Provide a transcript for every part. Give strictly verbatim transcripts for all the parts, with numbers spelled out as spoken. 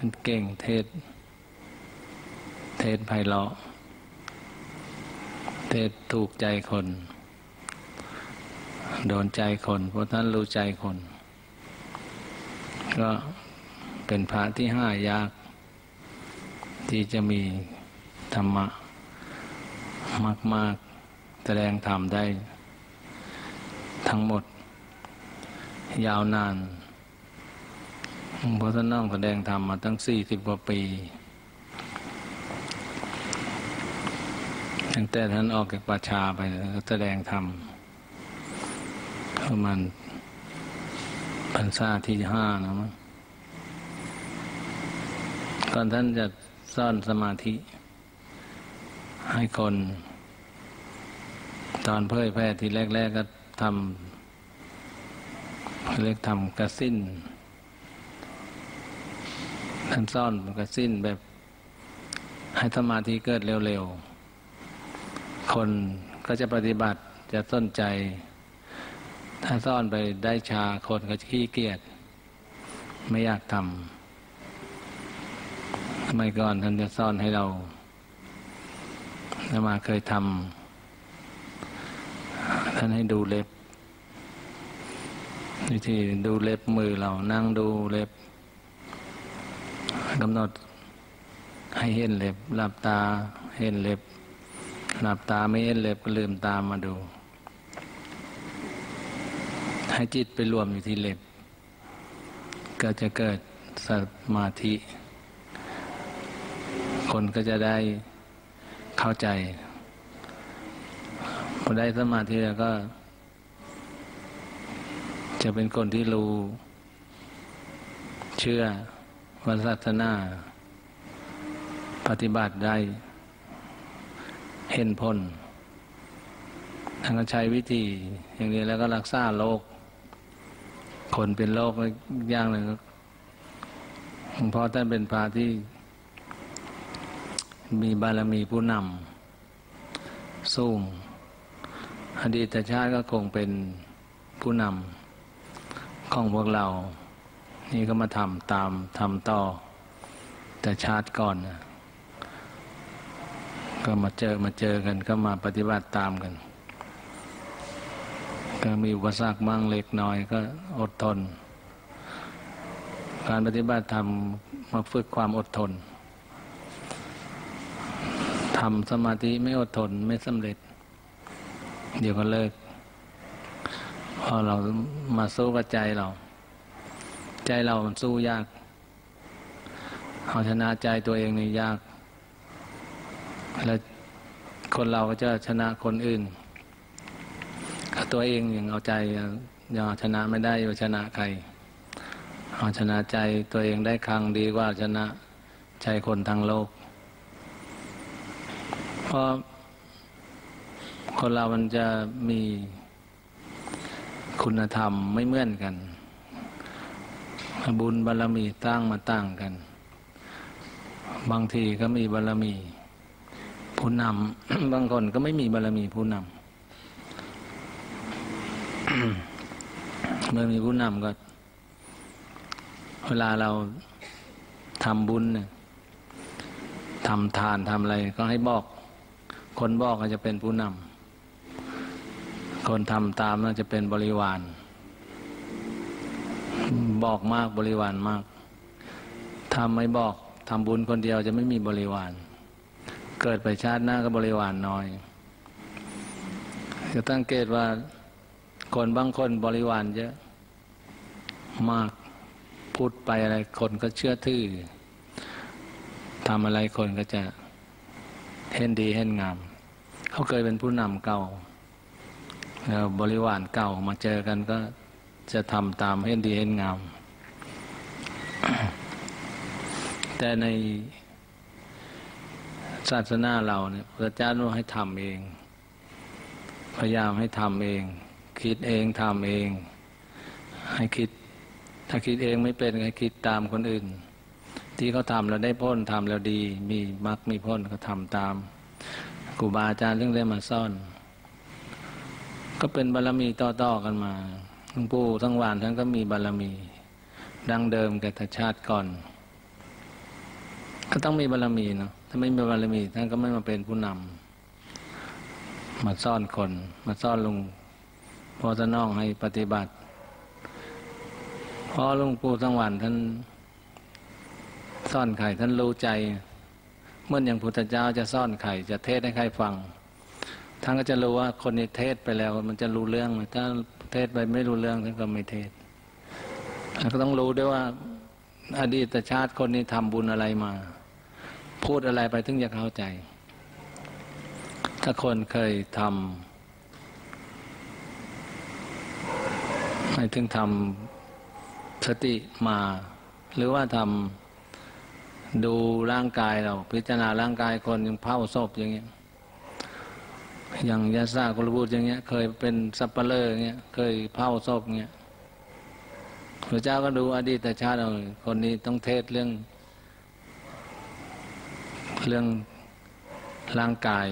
มันเก่งเทศเทศไพเราะเทศถูกใจคนโดนใจคนเพราะท่านรู้ใจคนก็เป็นพระที่ห้ายากที่จะมีธรรมะมากๆแสดงธรรมได้ทั้งหมดยาวนานเพราะท่านนั่งแสดงธรรมมาตั้งสี่สิบกว่าปีตั้งแต่ท่านออกจากป่าช้าไปแสดงธรรมประมาณพรรษาที่ห้านะมั้งก่อนท่านจะสอนสมาธิให้คนตอนเผยแพร่ทีแรกๆก็ทำเรียกทำกระสิ้นท่านสอนกระสิ้นแบบให้สมาธิเกิดเร็วๆคนก็จะปฏิบัติจะสนใจถ้าซ่อนไปได้ชาคนก็จะขี้เกียจไม่อยากทำทำไมก่อนท่านจะซ่อนให้เราแล้วมาเคยทำท่านให้ดูเล็บวิธีดูเล็บมือเรานั่งดูเล็บกำหนดให้เห็นเล็บหลับตาเห็นเล็บหลับตาไม่เห็นเล็บก็ลืมตามาดูให้จิตไปรวมอยู่ที่เล็บก็จะเกิดสมาธิคนก็จะได้เข้าใจพอได้สมาธิแล้วก็จะเป็นคนที่รู้เชื่อว่าศาสนาปฏิบัติได้เห็นผลท่านก็ใช้วิธีอย่างนี้แล้วก็รักษาโรคคนเป็นโรคอย่างหนึ่งเพราะท่านเป็นพระที่มีบารมีผู้นำสูงอดีตชาติก็คงเป็นผู้นำของพวกเรานี่ก็มาทำตามทำต่อแต่ชาติก่อนนะก็มาเจอมาเจอกันก็มาปฏิบัติตามกันก็มีอุปสรรคบ้างเล็กน้อยก็อดทนการปฏิบัติธรรมมาฝึกความอดทนทำสมาธิไม่อดทนไม่สำเร็จเดี๋ยวก็เลิกพอเรามาสู้กับใจเราใจเรามันสู้ยากเอาชนะใจตัวเองนี่ยากแล้วคนเราก็จะชนะคนอื่นตัวเองยังเอาใจยังชนะไม่ได้จะชนะใครเอาชนะใจตัวเองได้ครั้งดีกว่าชนะใจคนทั้งโลกเพราะคนเรามันจะมีคุณธรรมไม่เหมือนกันบุญบารมีตั้งมาตั้งกันบางทีก็มีบารมีผู้นำ บางคนก็ไม่มีบารมีผู้นำ เมื่อมีผู้นำก็เวลาเราทำบุญเนี่ยทำทานทำอะไรก็ให้บอกคนบอกก็จะเป็นผู้นำคนทำตามน่าจะเป็นบริวารบอกมากบริวารมากทำไม่บอกทำบุญคนเดียวจะไม่มีบริวารเกิดไปชาติหน้าก็บริวารน้อยจะตั้งเกตว่าคนบางคนบริวารเยอะมากพูดไปอะไรคนก็เชื่อถือทำอะไรคนก็จะเห็นดีเห็นงามเขาเคยเป็นผู้นำเก่าแล้วบริวารเก่ามาเจอกันก็จะทำตามเห็นดีเห็นงาม แต่ในศาสนาเราเนี่ยพระเจ้าให้ทำเองพยายามให้ทำเองคิดเองทำเองให้คิดถ้าคิดเองไม่เป็นให้คิดตามคนอื่นที่เขาทำแล้วได้พ้นทำแล้วดีมีมรรคมีพ้นก็ทำตามครูบาอาจารย์ซึ่งได้มาสอนก็เป็นบารมีต่อๆกันมาหลวงปู่ทั้งวานท่านก็มีบารมีดั้งเดิมแก่ชาติก่อนก็ต้องมีบารมีเนาะถ้าไม่มีบารมีท่านก็ไม่มาเป็นผู้นำมาซ่อนคนมาซ่อนลุงพ่อท่านน้องให้ปฏิบัติเพราะหลวงปู่สังวรท่านซ่อนไข่ท่านรู้ใจเมื่ออย่างพุทธเจ้าจะซ่อนไข่จะเทศให้ใครฟังท่านก็จะรู้ว่าคนนี้เทศไปแล้วมันจะรู้เรื่องถ้าเทศไปไม่รู้เรื่องท่านก็ไม่เทศท่านก็ต้องรู้ด้วยว่าอดีตชาติคนนี้ทำบุญอะไรมาพูดอะไรไปถึงจะเข้าใจ ถ้าคนเคยทำให้ถึงทำสติมาหรือว่าทำดูร่างกายเราพิจารณาร่างกายคนยังเผาศพอย่างเงี้ยอย่างยาซากุลบุตรอย่างเงี้ยเคยเป็นสัปเหร่ออย่างเงี้ยเคยเผาศพอย่างเงี้ยพระเจ้าก็ดูอดีตชาติเราคนนี้ต้องเทศเรื่องเรื่องร่างกาย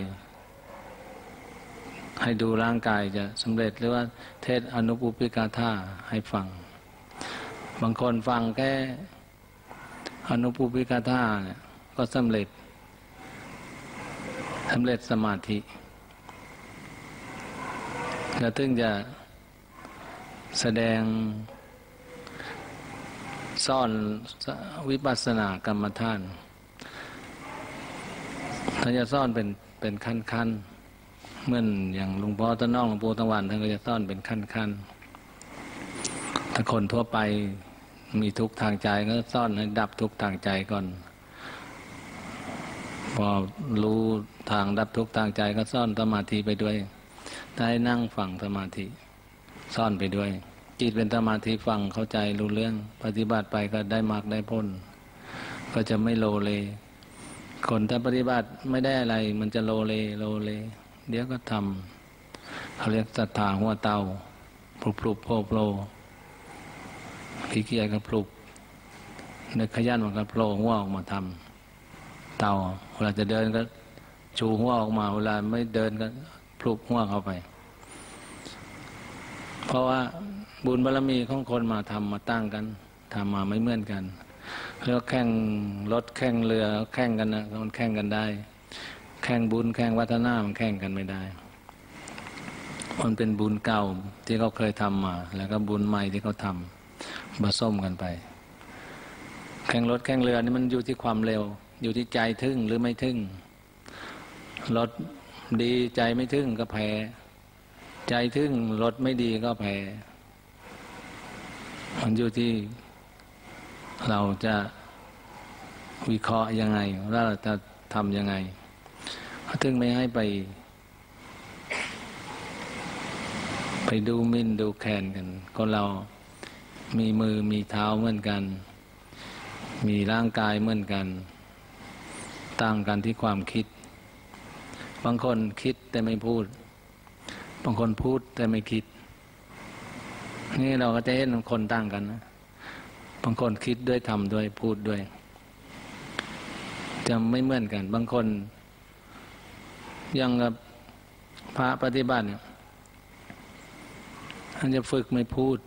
ให้ดูร่างกายจะสำเร็จหรือว่าเทศอนุปุปปิกถาให้ฟังบางคนฟังแค่อนุปุปปิกถาเนี่ยก็สำเร็จสำเร็จสมาธิแล้วถึงจะแสดงซ่อนวิปัสสนากรรมฐานท่านจะซ่อนเป็นเป็นขั้นๆเหมือนอย่างหลวงพ่อท่านน้องหลวงปู่ตะวันท่านก็จะซ่อนเป็นขั้นๆถ้าคนทั่วไปมีทุกข์ทางใจก็ซ่อนให้ดับทุกข์ทางใจก่อนพอรู้ทางดับทุกข์ทางใจก็ซ่อนสมาธิไปด้วยได้นั่งฟังสมาธิซ่อนไปด้วยจิตเป็นสมาธิฟังเข้าใจรู้เรื่องปฏิบัติไปก็ได้มรรคได้ผลก็จะไม่โลเลคนถ้าปฏิบัติไม่ได้อะไรมันจะโลเลโลเลเดี๋ยวก็ทำเขาเรียกศรัทธาหัวเตาปลุกปลุกโผล่โผล่ขี้เกียจก็ปลุกนึกขยันมันก็โผล่หัวออกมาทำเตาเวลาจะเดินก็ชูหัวออกมาเวลาไม่เดินก็ปลุกหัวเข้าไปเพราะว่าบุญบารมีของคนมาทำมาตั้งกันทำมาไม่เหมือนกันแล้วแข่งรถแข่งเรือแข่งกันนะมันแข่งกันได้แข่งบุญแข่งวัฒนามันแข่งกันไม่ได้มันเป็นบุญเก่าที่เขาเคยทำมาแล้วก็บุญใหม่ที่เขาทำผสมกันไปแข่งรถแข่งเรือนี่มันอยู่ที่ความเร็วอยู่ที่ใจทึ่งหรือไม่ทึ่งรถดีใจไม่ทึ่งก็แพ้ใจทึ่งรถไม่ดีก็แพ้มันอยู่ที่เราจะวิเคราะห์ยังไงว่าเราจะทำยังไงถึงไม่ให้ไปไปดูหมิ่นดูแคลนกันคนเรามีมือมีเท้าเหมือนกันมีร่างกายเหมือนกันต่างกันที่ความคิดบางคนคิดแต่ไม่พูดบางคนพูดแต่ไม่คิดนี่เราก็จะเห็นคนต่างกันนะบางคนคิดด้วยทำด้วยพูดด้วยจะไม่เหมือนกันบางคนยังกับพระปฏิบัติท่านจะฝึกไม่พูด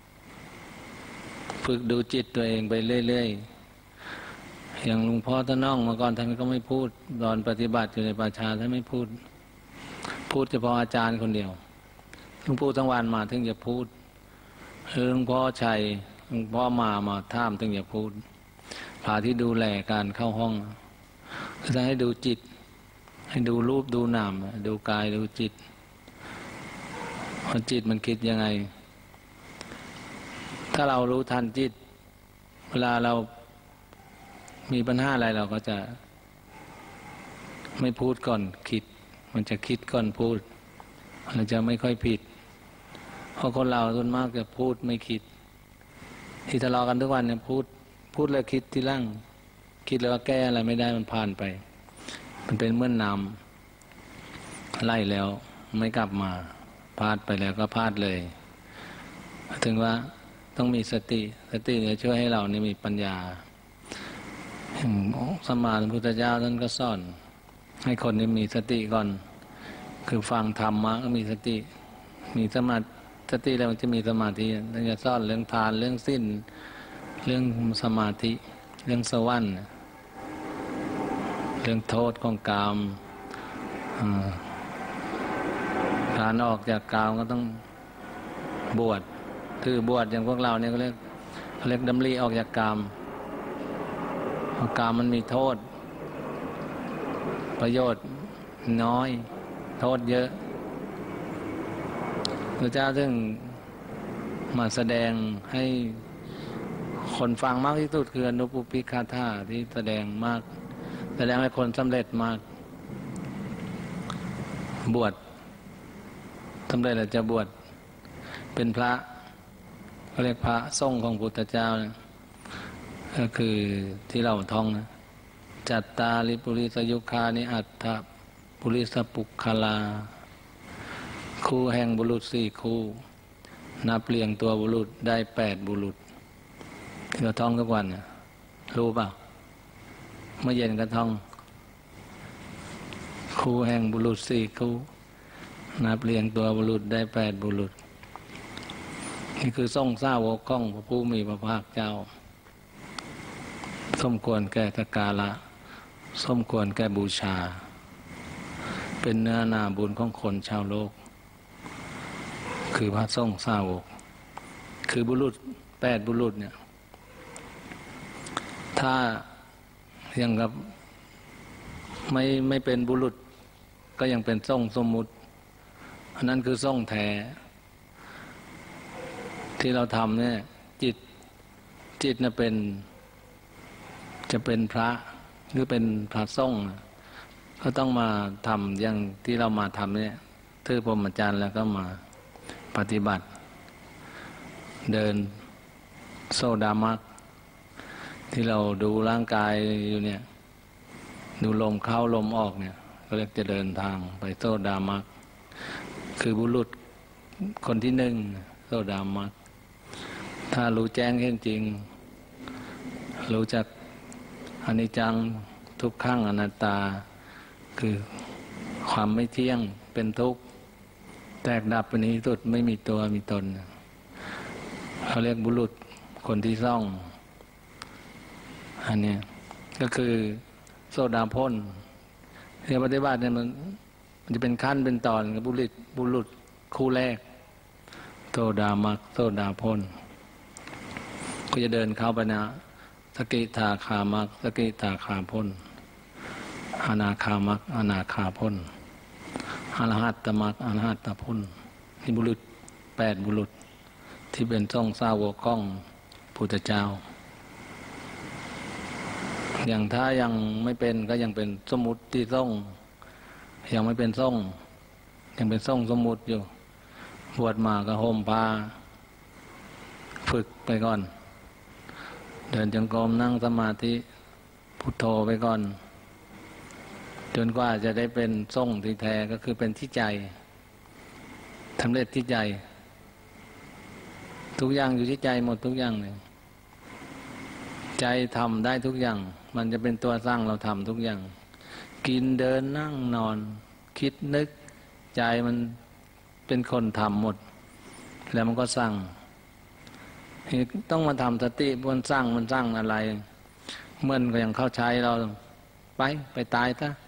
ฝึกดูจิตตัวเองไปเรื่อยๆอย่างหลวงพ่อท่านน้องมาก่อนท่านก็ไม่พูดตอนปฏิบัติอยู่ในป่าช้าท่านไม่พูดพูดเฉพาะอาจารย์คนเดียวหลวงปู่ทั้งวันมาถึงจะพูดหลวงพ่อชัยหลวงพ่อมามาท่ามถึงจะพูดพาที่ดูแลการเข้าห้องจะให้ดูจิตให้ดูรูปดูนามดูกายดูจิตว่าจิตมันคิดยังไงถ้าเรารู้ทันจิตเวลาเรามีปัญหาอะไรเราก็จะไม่พูดก่อนคิดมันจะคิดก่อนพูดเราจะไม่ค่อยผิดเพราะคนเราส่วนมากจะพูดไม่คิดที่ทะเลาะกันทุกวันเนี่ยพูดพูดแล้วคิดที่ล่างคิดแล้วว่าแก้อะไรไม่ได้มันผ่านไปมันเป็นเหมือนน้ำไล่แล้วไม่กลับมาพลาดไปแล้วก็พลาดเลยถึงว่าต้องมีสติสติจะช่วยให้เรานี่มีปัญญาสมมาสัมพุทธเจ้าท่านก็สอนให้คนนี้มีสติก่อนคือฟังธรรมะก็มีสติมีสมาธิสติแล้วมันจะมีสมาธิท่านจะสอนเรื่องทานเรื่องสิ้นเรื่องสมาธิเรื่องสวรรค์รื่องโทษของกามการออกจากกามก็ต้องบวชคือบวชอย่างพวกเราเนี่ยเขาเรียกเขาเรียกดำริออกจากกามเพราะกามมันมีโทษประโยชน์น้อยโทษเยอะพระเจ้าถึงมาแสดงให้คนฟังมากที่สุดคืออนุปุพิกขาธาที่แสดงมากแสดงให้คนสำเร็จมากบวชสำเร็จแล้วจะบวชเป็นพระเขาเรียกพระทรงของพุทธเจ้านะก็คือที่เราท่องนะจัตตาริปุริสยุคานิอัตถปุริสปุคคลาคู่แห่งบุรุษสี่คู่นับเรียงตัวบุรุษได้แปดบุรุษที่เราท่องทุกวันนะรู้เปล่าเมื่อเย็นก็ท่องคู่แห่งบุรุษสี่คู่นับเรียงตัวบุรุษได้แปดบุรุษนี่คือทรงสาวกของพระผู้มีพระภาคเจ้าสมควรแก่สักการะสมควรแก่บูชาเป็นเนื้อนาบุญของคนชาวโลกคือพระทรงสาวกคือบุรุษแปดบุรุษเนี่ยถ้ายังกับไม่ไม่เป็นบุรุษก็ยังเป็นทรงสมมุติอันนั้นคือทรงแท้ที่เราทำเนี่ยจิตจิตน่ะเป็นจะเป็นพระหรือเป็นพระทรงก็ต้องมาทำอย่างที่เรามาทำเนี่ยถือพรหมจรรย์แล้วก็มาปฏิบัติเดินโซดามักที่เราดูร่างกายอยู่เนี่ยดูลมเข้าลมออกเนี่ยก็เรียกจะเดินทางไปโซดามักคือบุรุษคนที่หนึ่งโซดามักถ้ารู้แจ้งเห็นจริงรู้จักอนิจจังทุกขังอนัตตาคือความไม่เที่ยงเป็นทุกข์แตกดับไปนี้สุดไม่มีตัวมีตนเขาเรียกบุรุษคนที่ซ่องอันนี้ก็คือโซดาพ่นเรื่องปฏิบัติเนี่ยมันมันจะเป็นขั้นเป็นตอนกับบุรุษบุรุษคู่แรกโซดามักโซดาพ่นก็จะเดินเข้าไปนะสกิทาคามักสกิทาคาพ่นอนาคามักอนาคาพ่นอรหัตตมักอรหัตตพ่นนี่บุรุษแปดบุรุษที่เป็นทรงสาวกของพุทธเจ้าอย่างถ้ายังไม่เป็นก็ยังเป็นสมุติที่ทรงยังไม่เป็นทรงยังเป็นทรงสมุติอยู่บวชมาก็ห่มผ้าฝึกไปก่อนเดินจงกรมนั่งสมาธิพุทโธไปก่อนจนกว่าจะได้เป็นทรงที่แท้ก็คือเป็นที่ใจทำเร็จที่ใจทุกอย่างอยู่ที่ใจหมดทุกอย่างเลยใจทำได้ทุกอย่างมันจะเป็นตัวสร้างเราทำทุกอย่างกินเดินนั่งนอนคิดนึกใจมันเป็นคนทำหมดแล้วมันก็สร้างต้องมาทำสติมันสร้างมันสร้างอะไรเมื่อนก็ยังเข้าใช้เราไปไปตายซะ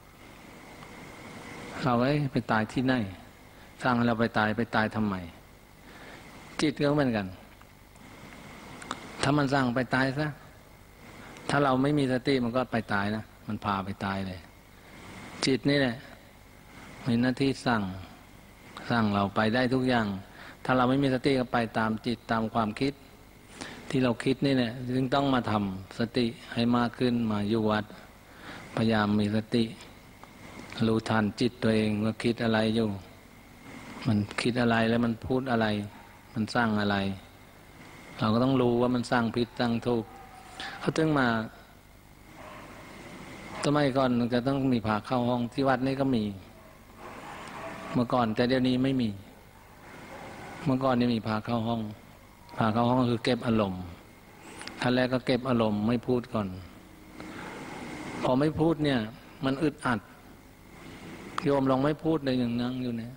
เราไว้ไปตายที่ไหนสร้างให้เราไปตายไปตายทำไมจิตก็เหมือนกันถ้ามันสร้างไปตายซะถ้าเราไม่มีสติมันก็ไปตายนะมันพาไปตายเลยจิตนี่แหละมีหน้าที่สั่งสั่งเราไปได้ทุกอย่างถ้าเราไม่มีสติก็ไปตามจิตตามความคิดที่เราคิดนี่แหละจึงต้องมาทำสติให้มากขึ้นมาอยู่วัดพยายามมีสติรู้ทันจิตตัวเองว่าคิดอะไรอยู่มันคิดอะไรแล้วมันพูดอะไรมันสร้างอะไรเราก็ต้องรู้ว่ามันสร้างผิดสร้างถูกเขาจึงมาสมัยก่อนมันจะต้องมีพาเข้าห้องที่วัดนี่ก็มีเมื่อก่อนแต่เดี๋ยวนี้ไม่มีเมื่อก่อนนี่มีพาเข้าห้องพาเข้าห้องคือเก็บอารมณ์ขั้นแรกก็เก็บอารมณ์ไม่พูดก่อนพอไม่พูดเนี่ยมันอึดอัดโยมลองไม่พูดเลยอย่างนั่งอยู่เนี่ย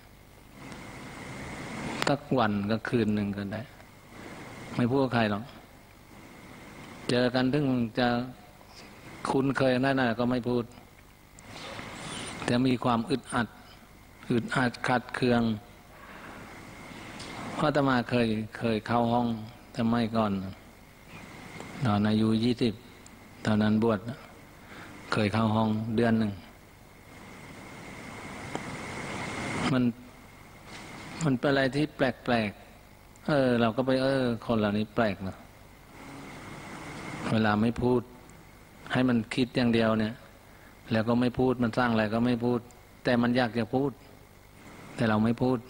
สักวันก็คืนหนึ่งก็ได้ไม่พูดกับใครหรอกเจอกันถึงจะคุ้นเคยนั่นน่ะก็ไม่พูดแต่มีความอึดอัดอึดอัดขัดเคืองเพราะอาตมาเคยเคยเข้าห้องแต่ไม่ก่อนตอนอายุยี่สิบตอนนั้นบวชเคยเข้าห้องเดือนหนึ่งมันมันเป็นอะไรที่แปลกๆเออเราก็ไปเออคนเหล่านี้แปลกนะเวลาไม่พูดให้มันคิดอย่างเดียวเนี่ยแล้วก็ไม่พูดมันสร้างอะไรก็ไม่พูดแต่มันอยากจะพูดแต่เราไม่พูด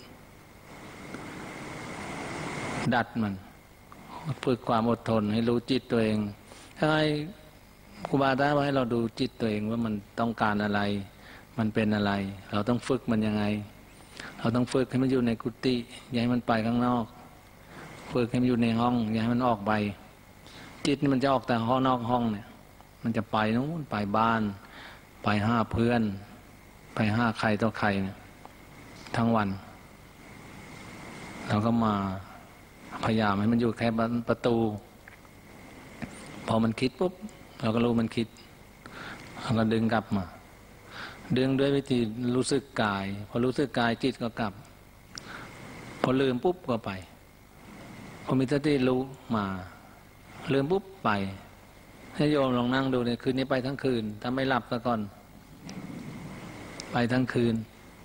ดัดมันฝึกความอดทนให้รู้จิตตัวเองให้ครูบาอาจารย์ว่าให้เราดูจิตตัวเองว่ามันต้องการอะไรมันเป็นอะไรเราต้องฝึกมันยังไงเราต้องฝึกให้มันอยู่ในกุฏิอย่าให้มันไปข้างนอกฝึกให้มันอยู่ในห้องอย่าให้มันออกไปจิตนี่มันจะออกแต่ห้องนอกห้องเนี่ยมันจะไปนู้นไปบ้านไปห้าเพื่อนไปห้าใครต่อใครเนี่ยทั้งวันเราก็มาพยายามให้มันอยู่แค่ประตูพอมันคิดปุ๊บเราก็รู้มันคิดเราก็ดึงกลับมาดึงด้วยวิธีรู้สึกกายพอรู้สึกกายจิตก็กลับพอลืมปุ๊บก็ไปพอมีสติรู้มาลืมปุ๊บไปให้โยมลองนั่งดูเนี่ยคืนนี้ไปทั้งคืนถ้าไม่หลับซะก่อนไปทั้งคืน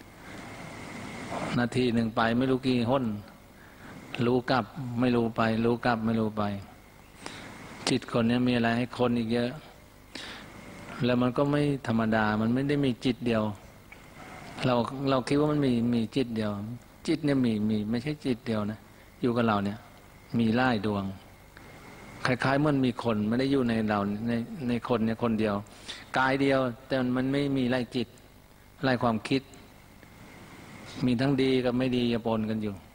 นาทีหนึ่งไปไม่รู้กี่ห้นรู้กลับไม่รู้ไปรู้กลับไม่รู้ไปจิตคนนี้มีอะไรให้คนอีกเยอะแล้วมันก็ไม่ธรรมดามันไม่ได้มีจิตเดียวเราเราคิดว่ามันมีมีจิตเดียวจิตเนี่ยมีมีไม่ใช่จิตเดียวนะอยู่กับเราเนี่ยมีหลายดวงคล้ายๆมันมีคนไม่ได้อยู่ในเราในในคนเนี่ยคนเดียวกายเดียวแต่มันไม่มีไล่จิตไล่ความคิดมีทั้งดีกับไม่ดีปนกันอยู่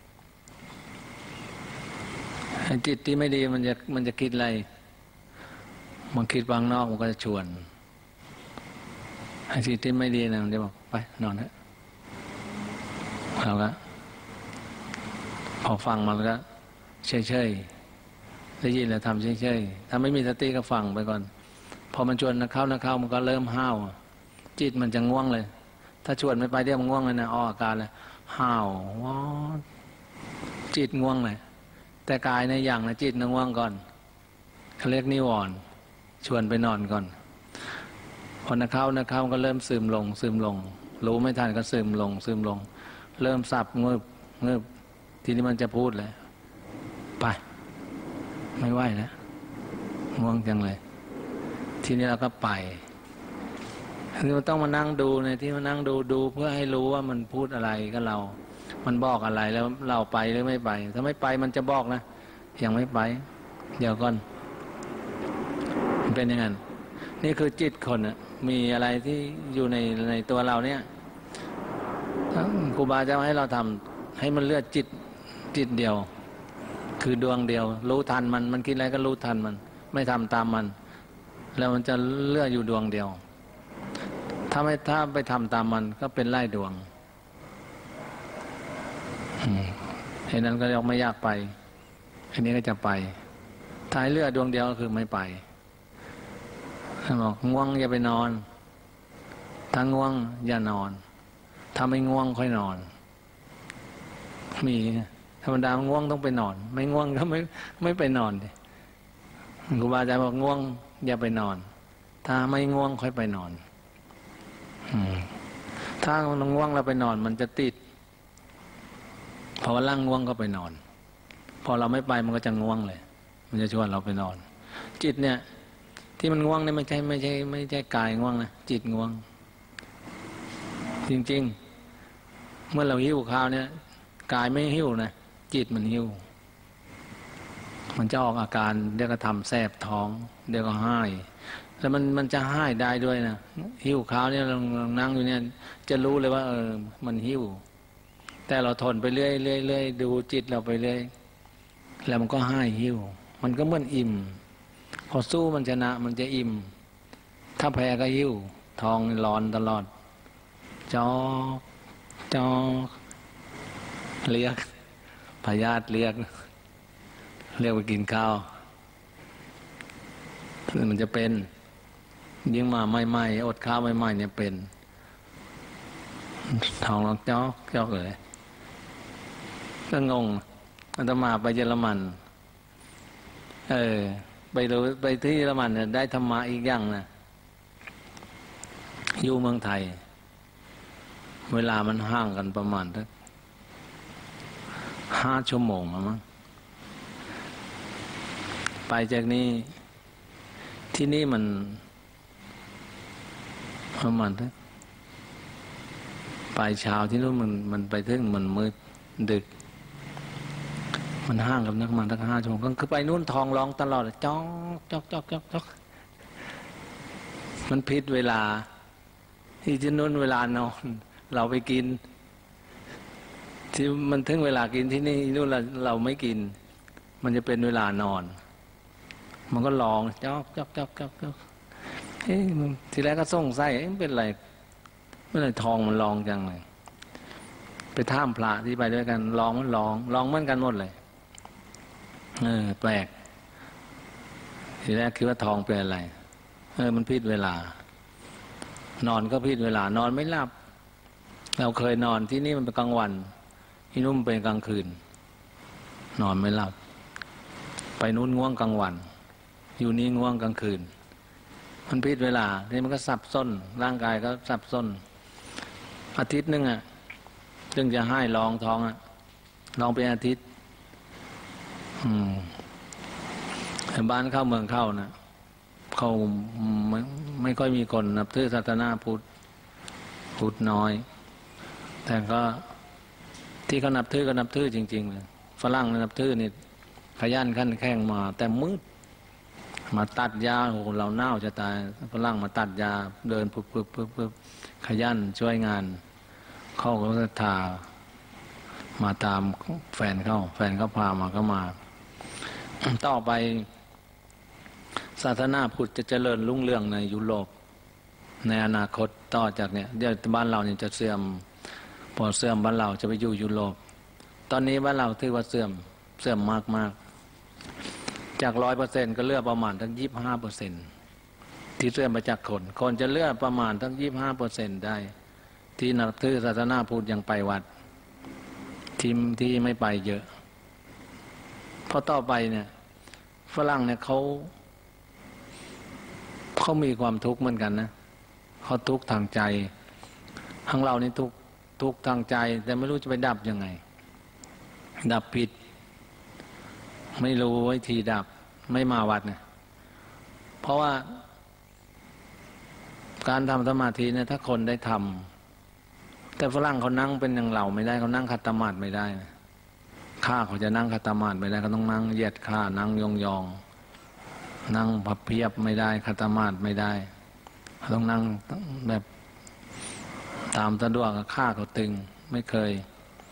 จิตที่ไม่ดีมันจะมันจะคิดอะไรมันคิดวางนอกมันก็จะชวนไอ้จิตที่ไม่ดีนะมันจะบอกไปนอนเถอะเราก็พอฟังมันก็เฉยๆได้ยินแล้วทำเฉยๆถ้าไม่มีสติก็ฟังไปก่อนพอมันชวนนะเข้านะเข้ามันก็เริ่มห้าวจิตมันจะง่วงเลยถ้าชวนไม่ไปเดี๋ยวมันง่วงเลยนะออกอาการเลยห้าวว้าจิตง่วงเลยแต่กายในอย่างนะจิตนะง่วงก่อนเขาเรียกนิวรณ์ชวนไปนอนก่อนพอนะเข้านะเข้าก็เริ่มซึมลงซึมลงรู้ไม่ทันก็ซึมลงซึมลงเริ่มสับเงืบเงืบทีนี้มันจะพูดเลยไปไม่ไหวแล้วง่วงจังเลยทีนี้เราก็ไปคือมันต้องมานั่งดูในที่มานั่งดูดูเพื่อให้รู้ว่ามันพูดอะไรกับเรามันบอกอะไรแล้วเราไปหรือไม่ไปถ้าไม่ไปมันจะบอกนะยังไม่ไปเดี๋ยวก่อนมันเป็นอย่างนั้นนี่คือจิตคนนะมีอะไรที่อยู่ในในตัวเราเนี่ยครูบาจะให้เราทำให้มันเลือดจิตจิตเดียวคือดวงเดียวรู้ทันมันมันคิดอะไรก็รู้ทันมันไม่ทำตามมันแล้วมันจะเลือดอยู่ดวงเดียวถ้าไม่ถ้าไปทำตามมันก็เป็นไล่ดวงเห็นนั้นก็ยังไม่อยากไปอันนี้ก็จะไปถ้าให้เลือดดวงเดียวก็คือไม่ไปบอกง่วงอย่าไปนอนถ้าง่วงอย่านอนถ้าไม่ง่วงค่อยนอนมีธรรมดาง่วงต้องไปนอนไม่ง่วงก็ไม่ไม่ไปนอนดิครูบาอาจารย์บอกง่วงอย่าไปนอนถ้าไม่ง่วงค่อยไปนอนถ้ามันง่วงเราไปนอนมันจะติดพอว่าร่างง่วงก็ไปนอนพอเราไม่ไปมันก็จะง่วงเลยมันจะชวนเราไปนอนจิตเนี่ยที่มันง่วงเนี่ยไม่ใช่ไม่ใช่ไม่ใช่กายง่วงนะจิตง่วงจริงๆเมื่อเราหิวข้าวเนี่ยกายไม่หิวนะจิตมันหิวมันจะออกอาการเดี๋ยวก็ทำแสบท้องเดี๋ยวก็ให้แล้วมันมันจะให้ได้ด้วยนะหิวข้าวเนี่ยเรานั่งอยู่เนี่ยจะรู้เลยว่าเออมันหิวแต่เราทนไปเรื่อยเรื่อยเรื่อยดูจิตเราไปเรื่อยแล้วมันก็ให้หิวมันก็เหมือนอิ่มพอสู้มันชนะมันจะอิ่มถ้าแพ้ก็หิวท้องร้อนตลอดจอกจอกเรียกพยาธิเรียกเรียกไปกินข้าวมันจะเป็นยิ่งมาใหม่ๆอดข้าวใหม่ๆเนี่ยเป็นทองลองจอกจอกเลยก็งงอาตมาไปเยอรมันเออไปดูไปที่เยอรมันเนี่ยได้ธรรมะอีกอย่างนะอยู่เมืองไทยเวลามันห่างกันประมาณสักห้าชั่วโมงมั้งไปจากนี้ที่นี่มันประมาณสักปลายเช้าที่นู้นมันมันไปถึงมันมืดดึกมันห่างกันนักมันสักห้าชั่วโมงก็คือไปนู่นทองร้องตลอดจ้องจอกจอกจอกจอกมันผิดเวลาที่ที่นู้นเวลานอนเราไปกินที่มันถึงเวลากินที่นี่นู่นเราเราไม่กินมันจะเป็นเวลานอนมันก็ลองจอกจอกจอกจอกจอกเฮ้ยทีแรกก็สงสัยเป็นอะไรเมื่อไรทองมันลองจังเลยไปท่ามพระที่ไปด้วยกันลองมันลองลองเหมือนกันหมดเลยเออแปลกทีแรกคิดว่าทองเป็นอะไรเออมันผิดเวลานอนก็ผิดเวลานอนไม่หลับเราเคยนอนที่นี่มันเป็นกลางวันที่นู่นเป็นกลางคืนนอนไม่หลับไปนู้นง่วงกลางวันอยู่นี่ง่วงกลางคืนมันผิดเวลานี่มันก็สับส้นร่างกายก็สับส้นอาทิตย์นึงอ่ะจึงจะให้ลองท้องอ่ะลองเป็นอาทิตย์อืมบ้านเข้าเมืองเข้านะเขาไม่ไม่ค่อยมีคนนับถือศาสนาพุทธพุทธน้อยแต่ก็ที่เขานับถือก็นับถือจริงๆเลยฝรั่งนับถือนี่ขยันขันแข็งมาแต่มืดมาตัดยาโอ้เราเน่าจะตายฝรั่งมาตัดยาเดินปุ๊บปุ๊บปุ๊บปุ๊บขยันช่วยงานเข้าก็ศรัทธามาตามแฟนเข้าแฟนเขาพามาก็มาต่อไปศาสนาพุทธจะเจริญรุ่งเรืองในยุโรปในอนาคตต่อจากเนี้ยเดี๋ยวบ้านเราเนี่ยจะเสื่อมพอเสื่อมบ้านเราจะไปอยู่ยุโรปตอนนี้บ้านเราถือว่าเสื่อมเสื่อมมากมากจากร้อยเปอร์เซ็นต์ก็เลือกประมาณทั้งยี่สิบห้าเปอร์เซ็นต์ที่เสื่อมไปจากคนคนจะเลือกประมาณทั้งยี่สิบห้าเปอร์เซ็นต์ได้ที่นับถือศาสนาพุทธยังไปวัดทีมที่ไม่ไปเยอะเพราะต่อไปเนี่ยฝรั่งเนี่ยเขาเขามีความทุกข์เหมือนกันนะเขาทุกข์ทางใจทางเรานี่ทุกข์ทุกข์ทางใจแต่ไม่รู้จะไปดับยังไงดับผิดไม่รู้วิธีดับไม่มาวัดเนี่ยเพราะว่าการทำสมาธิเนี่ยถ้าคนได้ทำแต่ฝรั่งเขานั่งเป็นอย่างเราไม่ได้เขานั่งขัดสมาธิไม่ได้ข้าเขาจะนั่งขัดสมาธิไม่ได้เขาต้องนั่งเหยียดขานั่งยองยองนั่งพับเพียบไม่ได้ขัดสมาธิไม่ได้เขาต้องนั่งแบบตามสะดวกข้าเขาตึงไม่เคย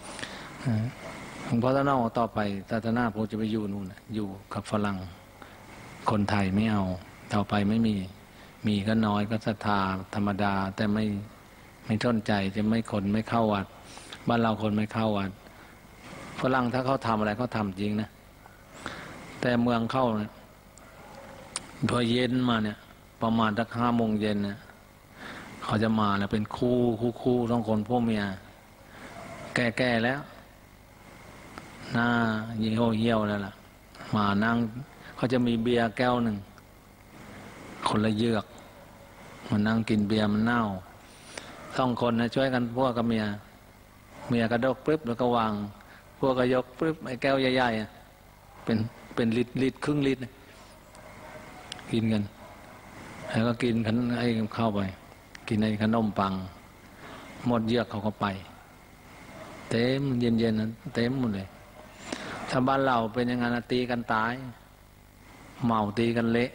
เพราะถ้านอกต่อไปศาสนาพุทธจะไปอยู่นู่นอยู่กับฝรั่งคนไทยไม่เอาต่อไปไม่มีมีก็น้อยก็ศรัทธาธรรมดาแต่ไม่ไม่สนใจจะไม่คนไม่เข้าวัดบ้านเราคนไม่เข้าวัดฝรั่งถ้าเขาทำอะไรเขาทำจริงนะแต่เมืองเข้าเนี่ยพอเย็นมาเนี่ยประมาณสักห้าโมงเย็นเนี่ยเขาจะมาแล้วเป็นคู่คู่คู่สองคนพ่อเมียแก่ๆแล้วหน้าเหี่ยวเหี่ยวแล้วล่ะมานั่งเขาจะมีเบียร์แก้วหนึ่งคนละเยือกมานั่งกินเบียร์มันเน่าสองคนนะช่วยกันพวกกับเมียเมียกระดกปึ๊บแล้วก็วางพวกก็ยกปึ๊บไอ้แก้วใหญ่ๆเป็นเป็นลิตรลิตรครึ่งลิตรกินกันแล้วก็กินขันไอ้เข้าไปกินไอ้ขนมปังหมดเยือกเขาก็ไปเต็มเย็นๆนั้นเต็มหมดเลยถ้าบ้านเราเป็นอย่างนั้นตีกันตายเมาตีกันเละ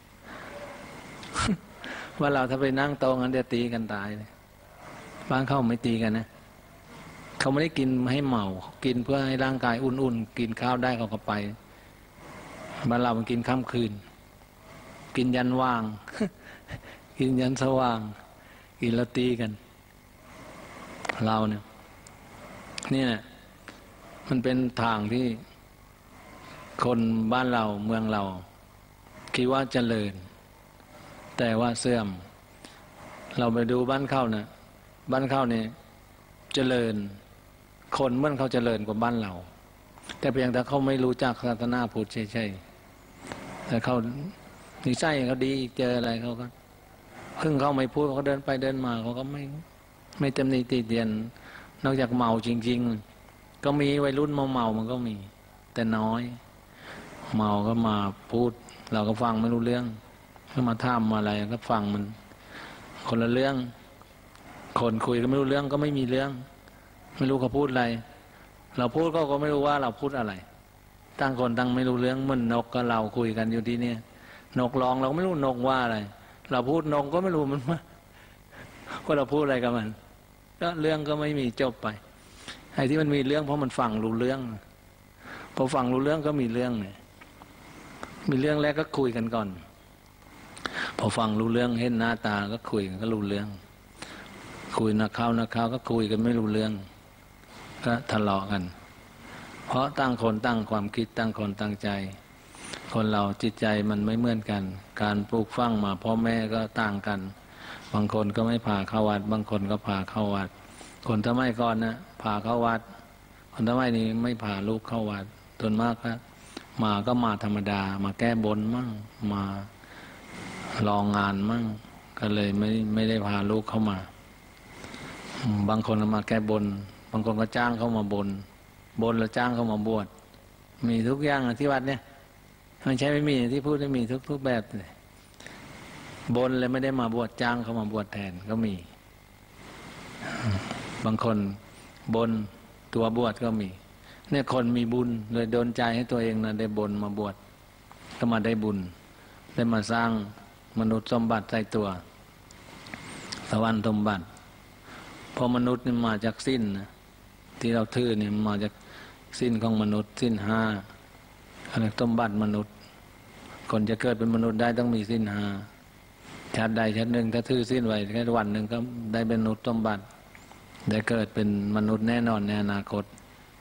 ว่าเราถ้าไปนั่งโต๊ะกันเดี๋ยวตีกันตายเลยบ้านเขาไม่ตีกันนะเขาไม่ได้กินให้เมากินเพื่อให้ร่างกายอุ่นๆกินข้าวได้เขาก็ไปบ้านเรามันกินค่ำคืนกินยันว่าง กินยันสว่างกินแล้วตีกันเราเนี่ยนี่นะมันเป็นทางที่คนบ้านเราเมืองเราคิดว่าเจริญแต่ว่าเสื่อมเราไปดูบ้านเข้านะบ้านเข้าเนี่ยเจริญคนเมื่อเขาเจริญกว่าบ้านเราแต่เพียงแต่เขาไม่รู้จักศาสนาพุทธใช่ๆแต่เขานิสัยเขาดีเจออะไรเขาก็เพิ่งเขาไม่พูดเขาเดินไปเดินมาเขาก็ไม่ไม่ตำหนิติเตียนนอกจากเมาจริงๆก็มีวัยรุ่นเมาเมามันก็มีแต่น้อยเมาก็มาพูดเราก็ฟังไม่รู้เรื่องก็มาถามมาอะไรก็ฟังมันคนละเรื่องคนคุยก็ไม่รู้เรื่องก็ไม่มีเรื่องไม่รู้เขาพูดอะไรเราพูดก็ก็ไม่รู้ว่าเราพูดอะไรตั้งคนตั้งไม่รู้เรื่องมันนกกับเราคุยกันอยู่ที่นี่นกร้องเราไม่รู้นกว่าอะไรเราพูดนกก็ไม่รู้มันว่าว่าเราพูดอะไรกับมันก็เรื่องก็ไม่มีจบไปไอ้ที่มันมีเรื่องเพราะมันฟังรู้เรื่องพอฟังรู้เรื่องก็มีเรื่องเนี่ยมีเรื่องแรกก็คุยกันก่อนพอฟังรู้เรื่องเห็นหน้าตาก็คุยกันก็รู้เรื่องคุยนักเข้านักเข้าก็คุยกันไม่รู้เรื่องก็ทะเลาะกันเพราะตั้งคนตั้งความคิดตั้งคนตั้งใจคนเราจิตใจมันไม่เหมือนกันการปลูกฝังมาพ่อแม่ก็ต่างกันบางคนก็ไม่พาเข้าวัดบางคนก็พาเข้าวัดคนสมัยก่อนนะพาเข้าวัดคนสมัยนี้ไม่พาลูกเข้าวัดส่วนมากก็มาก็มาธรรมดามาแก้บนมั่งมาลองงานมั่งก็เลยไม่ไม่ได้พาลูกเข้ามาบางคนก็มาแก้บนบางคนก็จ้างเข้ามาบนบนแล้วจ้างเข้ามาบวชมีทุกอย่างที่วัดเนี่ยไม่ใช่ไม่มีที่พูดไม่มีทุกทุกแบบเลยบนเลยไม่ได้มาบวชจ้างเข้ามาบวชแทนก็มีบางคนบนตัวบวชก็มีเนี่ยคนมีบุญเลยโดนใจให้ตัวเองนะได้บนมาบวชก็มาได้บุญได้มาสร้างมนุษย์สมบัติใส่ตัวสวรรค์สมบัติพอมนุษย์นี่มาจากสิ้นนะที่เราถือเนี่ยมาจากสิ้นของมนุษย์สิ้นห้าอะไรสมบัติมนุษย์คนจะเกิดเป็นมนุษย์ได้ต้องมีสิ้นห้าชาติใดชาติหนึ่งถ้าถือสิ้นไว้แค่วันหนึ่งก็ได้เป็นมนุษย์สมบัติได้เกิดเป็นมนุษย์แน่นอนในอนาคต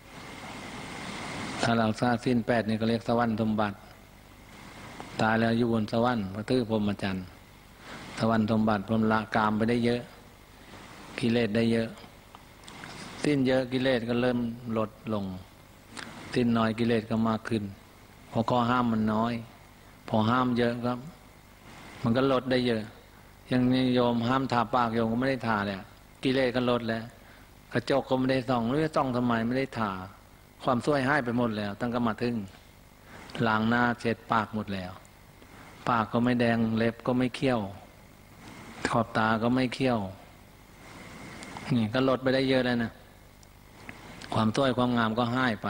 ถ้าเราทราบสิ้นแปดนี่ก็เรียกสวรรค์สมบัติตายแล้วอยู่บนสวรรค์พระตื้อพรหมจรรย์สวรรค์สมบัติพรหมละกามไปได้เยอะกิเลสได้เยอะสิ้นเยอะกิเลสก็เริ่มลดลงสิ้นน้อยกิเลสก็มากขึ้นพอข้อห้ามมันน้อยพอห้ามเยอะครับมันก็ลดได้เยอะอย่างนี้โยมห้ามทาปากโยมก็ไม่ได้ทาเลยกิเลสก็ลดแล้วกระจกก็ไม่ได้ส่องหรือส่องทำไมไม่ได้ทาความสวยหายไปหมดแล้วตั้งก็มาถึงล้างหน้าเช็ดปากหมดแล้วปากก็ไม่แดงเล็บก็ไม่เคี้ยวขอบตาก็ไม่เคี้ยวนี่ก็ลดไปได้เยอะแล้วนะความสวยความงามก็หายไป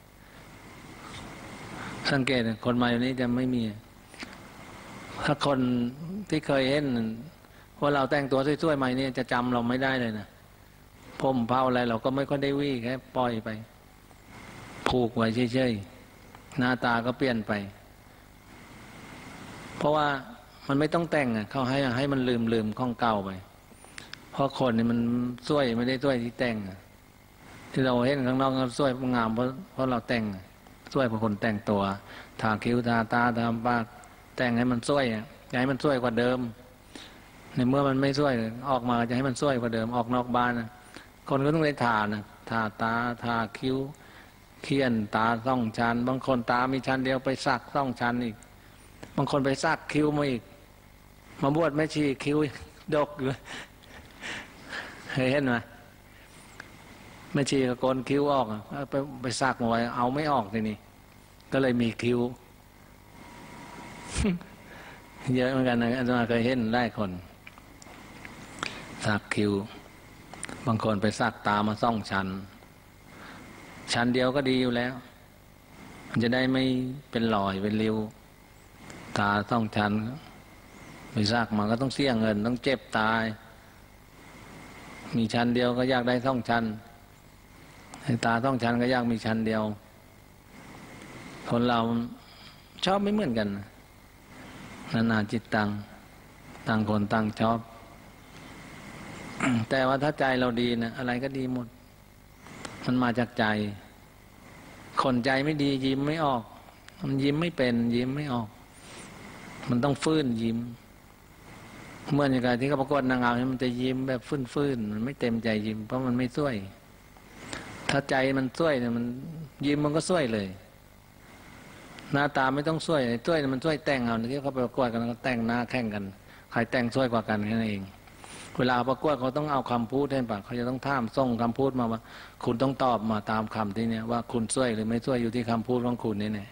สังเกตคนมาอยู่นี้จะไม่มีถ้าคนที่เคยเห็นว่าเราแต่งตัวสวยๆมาเนี่ยจะจำเราไม่ได้เลยนะผมเผาอะไรเราก็ไม่ค่อยได้วี่แค่ปล่อยไปผูกไว้เฉยๆหน้าตาก็เปลี่ยนไปเพราะว่ามันไม่ต้องแต่งอ่ะเขาให้ให้มันลืมลืมของเก่าไปเพราะคนนี่มันสวยไม่ได้สวยที่แต่งที่เราเห็นข้างนอกก็สวยงามเพราะเพราะเราแต่งสวยเพราะคนแต่งตัวทาคิ้วทาตาทาปากแต่งให้มันสวยอ่ะอยากให้มันสวยกว่าเดิมในเมื่อมันไม่สวยออกมาจะให้มันสวยกว่าเดิมออกนอกบ้านนะคนก็ต้องได้ทานะทาตาทาคิ้วเขียนตาส่องชั้นบางคนตามีชั้นเดียวไปสักส่องชั้นอีกบางคนไปสักคิ้วมาอีกมาบวชไม่ชีคิ้วดกอยู่เคยเห็นไหมไม่ชีก็โกนคิ้วออกไปไปสักมาไว้เอาไม่ออกทีนี้ก็เลยมีคิ้ว เยอะเหมือนกันนะอาจารย์เคยเห็นได้คนสักคิ้วบางคนไปสักตามาส่องชั้นชั้นเดียวก็ดีอยู่แล้วมันจะได้ไม่เป็นรอยเป็นริ้วตาส่องชั้นไปสักมาก็ต้องเสี่ยงเงินต้องเจ็บตายมีชั้นเดียวก็อยากได้ส่องชั้นตาส่องชั้นก็อยากมีชั้นเดียวคนเราชอบไม่เหมือนกันนานาจิตตังต่างคนต่างชอบ แต่ว่าถ้าใจเราดีนะอะไรก็ดีหมดมันมาจากใจคนใจไม่ดียิ้มไม่ออกมันยิ้มไม่เป็นยิ้มไม่ออกมันต้องฟื้นยิ้มเมื่ออย่างไรที่เขาประกวดนางงามมันจะยิ้มแบบฟื้นๆมันไม่เต็มใจยิ้มเพราะมันไม่ช่วยถ้าใจมันช่วยเนี่ยมันยิ้มมันก็ช่วยเลยหน้าตาไม่ต้องช่วยช่วยมันช่วยแต่งเอาที่เขาไปประกวดกันก็แต่งหน้าแข่งกันใครแต่งช่วยกว่ากันแค่นั้นเองเวลาประกวดเขาต้องเอาคำพูดให้ปากเขาจะต้องท่ามส่งคำพูดมาว่าคุณต้องตอบมาตามคำที่เนี่ยว่าคุณช่วยหรือไม่ช่วยอยู่ที่คำพูดของคุณนี่แน่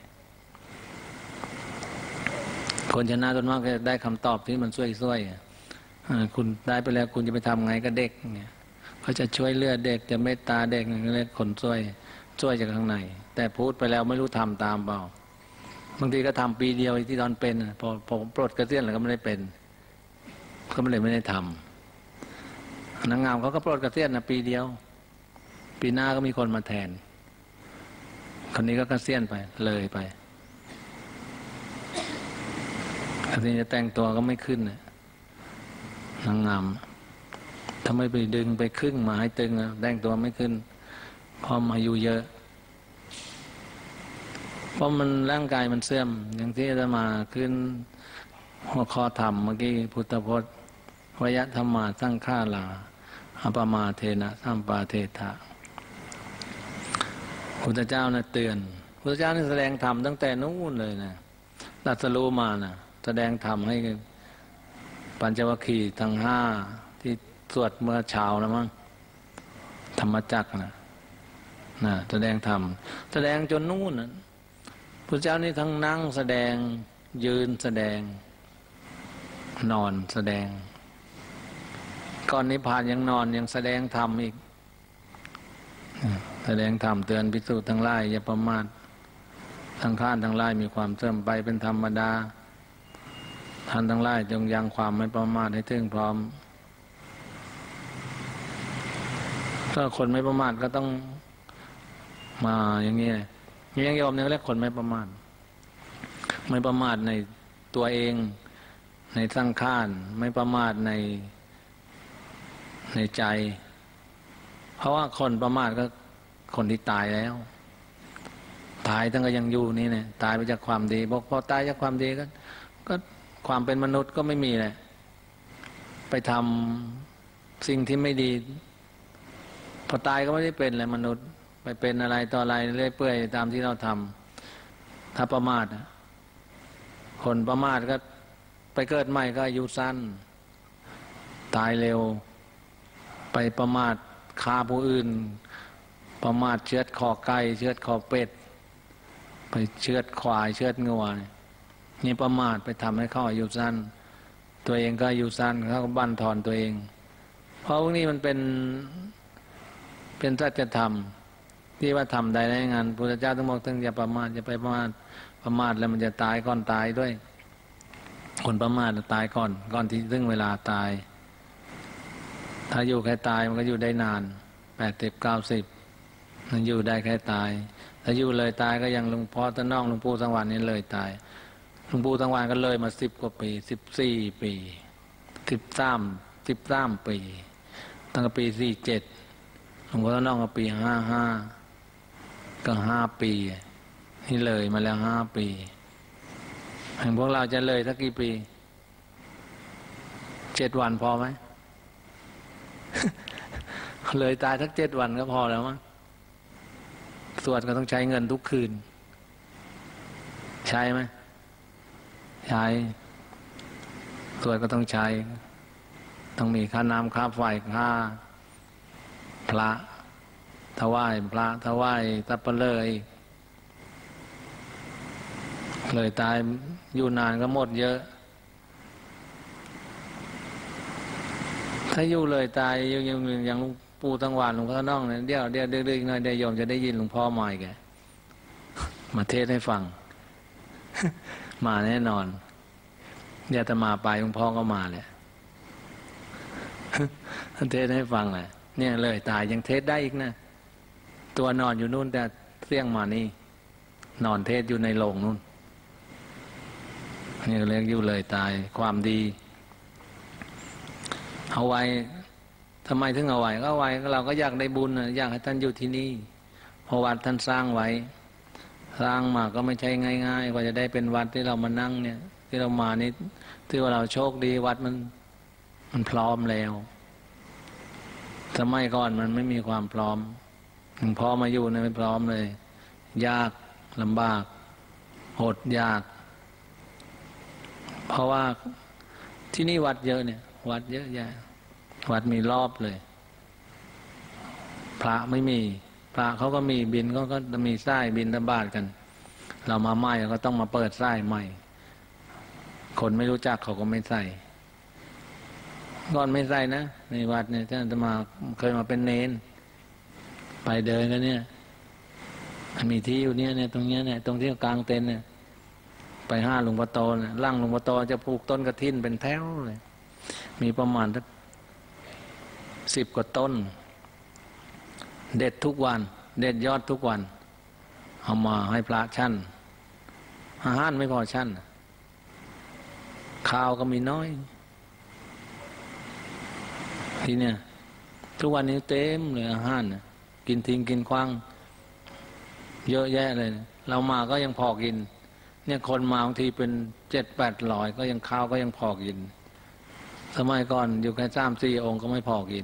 คนชนะจนมากก็ได้คำตอบที่มันช่วยช่วยคุณได้ไปแล้วคุณจะไปทำไงกับเด็กเนี่ยเขาจะช่วยเลือดเด็กจะเมตตาเด็กนี่เรียกคนช่วยช่วยจากข้างในแต่พูดไปแล้วไม่รู้ทำตามเปล่าบางทีก็ทำปีเดียวที่ตอนเป็นพอผมปลดเกษียณแล้วก็ไม่ได้เป็นก็ไม่เลยไม่ได้ทำนางงามเขาก็ปลดเกษียณนะปีเดียวปีหน้าก็มีคนมาแทนคนนี้ก็เกษียณไปเลยไปทีนี้จะแต่งตัวก็ไม่ขึ้นนะนางงามถ้าไม่ไปดึงไปครึ่งมาให้ตึงแต่งตัวไม่ขึ้นพอมาอยู่เยอะเพราะมันร่างกายมันเสื่อมอย่างที่จะมาขึ้นหัวข้อธรรมเมื่อกี้พุทธพจน์วยธรรมาสร้างฆาลาอปมาเทนะสัมปาเทถะพุทธเจ้านะเตือนพุทธเจ้านี่แสดงธรรมตั้งแต่นู้นเลยนะตรัสรู้มานะแสดงธรรมให้ปัญจวัคคีย์ทั้งห้าที่สวดเมื่อเช้าแล้วมั้งธรรมจักรนะนะแสดงธรรมแสดงจนนู่นนะพุทธเจ้านี่ทั้งนั่งแสดงยืนแสดงนอนแสดงก่อนนิพพานยังนอนยังแสดงธรรมอีกแสดงธรรมเตือนภิกษุทั้งหลายอย่าประมาททั้งข้านทั้งหลายมีความเสื่อมไปเป็นธรรมดาท่านทั้งหลายจงยังความไม่ประมาทให้ถึงพร้อมถ้าคนไม่ประมาทก็ต้องมาอย่างนี้เลยยังยอมเนี่ยเรียกคนไม่ประมาทไม่ประมาทในตัวเองในสังขารไม่ประมาทในในใจเพราะว่าคนประมาทก็คนที่ตายแล้วตายตั้งก็ยังอยู่นี่เนี่ยตายไปจากความดีบอกพอตายจากความดีก็ก็ความเป็นมนุษย์ก็ไม่มีแหละไปทำสิ่งที่ไม่ดีพอตายก็ไม่ได้เป็นเลยมนุษย์ไปเป็นอะไรต่ออะไรเรื่อยเปื่อยตามที่เราทำถ้าประมาทคนประมาทก็ไปเกิดใหม่ก็อายุสั้นตายเร็วไปประมาทฆ่าผู้อื่นประมาทเชือดคอไก่เชือดคอเป็ดไปเชือดควายเชือดงัวนี่ประมาทไปทำให้เขาอายุสั้นตัวเองก็อายุสั้นเขาก็บั่นทอนตัวเองเพราะพวกนี้มันเป็นเป็นสัจธรรมที่ว่าทำได้ในงานพุทธเจ้าต้องบอกถึงอย่าประมาทอย่าไปประมาทประมาทแล้วมันจะตายก่อนตายด้วยคนประมาทตายก่อนก่อนที่ถึงเวลาตายถ้าอยู่แค่ตายมันก็อยู่ได้นานแปดสิบเก้าสิบมันอยู่ได้แค่ตายถ้าอยู่เลยตายก็ยังหลวงพ่อตะน้องหลวงปู่สังวานนี่เลยตายหลวงปู่สังวานก็เลยมาสิบกว่าปีสิบสี่ปีสิบสามสิบสามปีตั้งแต่ปีสี่เจ็ดหลวงพ่อตะน้องก็ปีห้าห้าก็ห้าปีนี่เลยมาแล้วห้าปีเห็นพวกเราจะเลยสักกี่ปีเจ็ดวันพอไหม เลยตายสักเจ็ดวันก็พอแล้วมั้งสวดก็ต้องใช้เงินทุกคืนใช่ไหมใช้สวดก็ต้องใช้ต้องมีค่าน้ำค่าไฟค่าพระถวายพระถวายตัปเลยเลยตายอยู่นานก็หมดเยอะถ้าอยู่เลยตายยังยังยังหลวงปู่ตั้งวานหลวงพ่อน้องเนี่ยเดี๋ยวเดี๋ยวเดี๋ยวอีกหน่อยเดี๋ยวโยมจะได้ยินหลวงพ่อมาอีกมาเทศให้ฟัง มาแน่นอนเดี๋ยวจะมาไปหลวงพ่อก็มาแหละ เทศให้ฟังแหละเนี่ยเลยตายยังเทศได้อีกนะตัวนอนอยู่นู่นแต่เสี่ยงมานี่นอนเทศอยู่ในโรงนู่นนี่เรียกอยู่เลยตายความดีเอาไว้ทำไมถึงเอาไว้ก็เอาไว้เราก็อยากได้บุญอยากให้ท่านอยู่ที่นี่เพราะวัดท่านสร้างไว้สร้างมาก็ไม่ใช่ง่ายๆกว่าจะได้เป็นวัดที่เรามานั่งเนี่ยที่เรามานี่ที่ว่าเราโชคดีวัดมันมันพร้อมแล้วสมัยก่อนมันไม่มีความพร้อมถึงพอมาอยู่เนี่ยไม่พร้อมเลยยากลำบากอดอยากเพราะว่าที่นี่วัดเยอะเนี่ยวัดเยอะแยะวัดมีรอบเลยพระไม่มีพระเขาก็มีบินเขาก็มีไส้บินตบาทกันเรามาใหม่ก็ต้องมาเปิดไส้ใหม่คนไม่รู้จักเขาก็ไม่ใส่ก่อนไม่ใส่นะในวัดเนี่ยท่านจะมาเคยมาเป็นเนนไปเดินกันเนี่ยมีที่อยู่เนี่ยเนี่ยตรงเนี้ยเนี่ยตรงที่กลางเต็นท์เนี่ยไปห้าหลวงพ่อโตเนี่ยร่างหลวงพ่อโตจะปลูกต้นกระถินเป็นแถวเลยมีประมาณสักสิบกว่าต้นเด็ดทุกวันเด็ดยอดทุกวันเอามาให้พระชั่นอาหารไม่พอชั่นข้าวก็มีน้อยทีเนี่ยทุกวันนี้เต็มเลยอาหารเนี่ยกินทิ้งกินคว้างเยอะแยะเลยเรามาก็ยังพอกินเนี่ยคนมาบางทีเป็นเจ็ดแปดร้อยก็ยังข้าวก็ยังพอกินสมัยก่อนอยู่แค่สามสี่องค์ก็ไม่พอกิน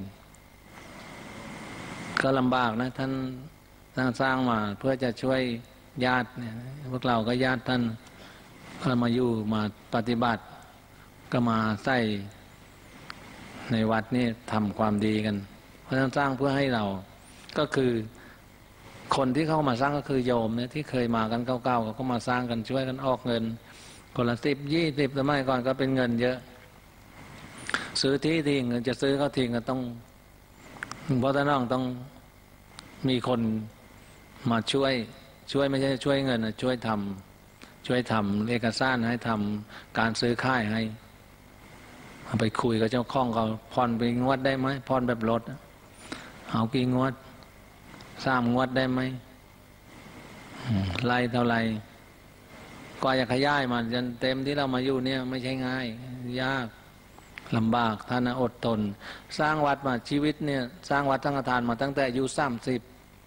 ก็ลำบากนะท่านสร้างสร้างมาเพื่อจะช่วยญาติเนี่ยพวกเราก็ญาติท่านก็มาอยู่มาปฏิบัติก็มาใส่ในวัดนี่ทำความดีกันเพราะท่านสร้างเพื่อให้เราก็คือคนที่เข้ามาสร้างก็คือโยมเนี่ยที่เคยมากันเก่าๆเขาก็มาสร้างกันช่วยกันออกเงินคนละสิบยี่สิบสมัยก่อนก็เป็นเงินเยอะซื้อที่ทิ้งจะซื้อเขาทิ้งก็ต้องเพราะท่านน้องต้องมีคนมาช่วยช่วยไม่ใช่ช่วยเงินนะช่วยทำช่วยทำเอกสารให้ทำการซื้อค่ายให้ไปคุยกับเจ้าของเขาผ่อนไปงวดได้ไหมผ่อนแบบรถเอากี่งวดสามงวดได้ไหมไล่เท่าไรก็อยากขยายมันจนเต็มที่เรามาอยู่เนี่ยไม่ใช่ง่ายยากลำบากท่านอดทนสร้างวัดมาชีวิตเนี่ยสร้างวัดสังฆทานมาตั้งแต่อายุสามสิบ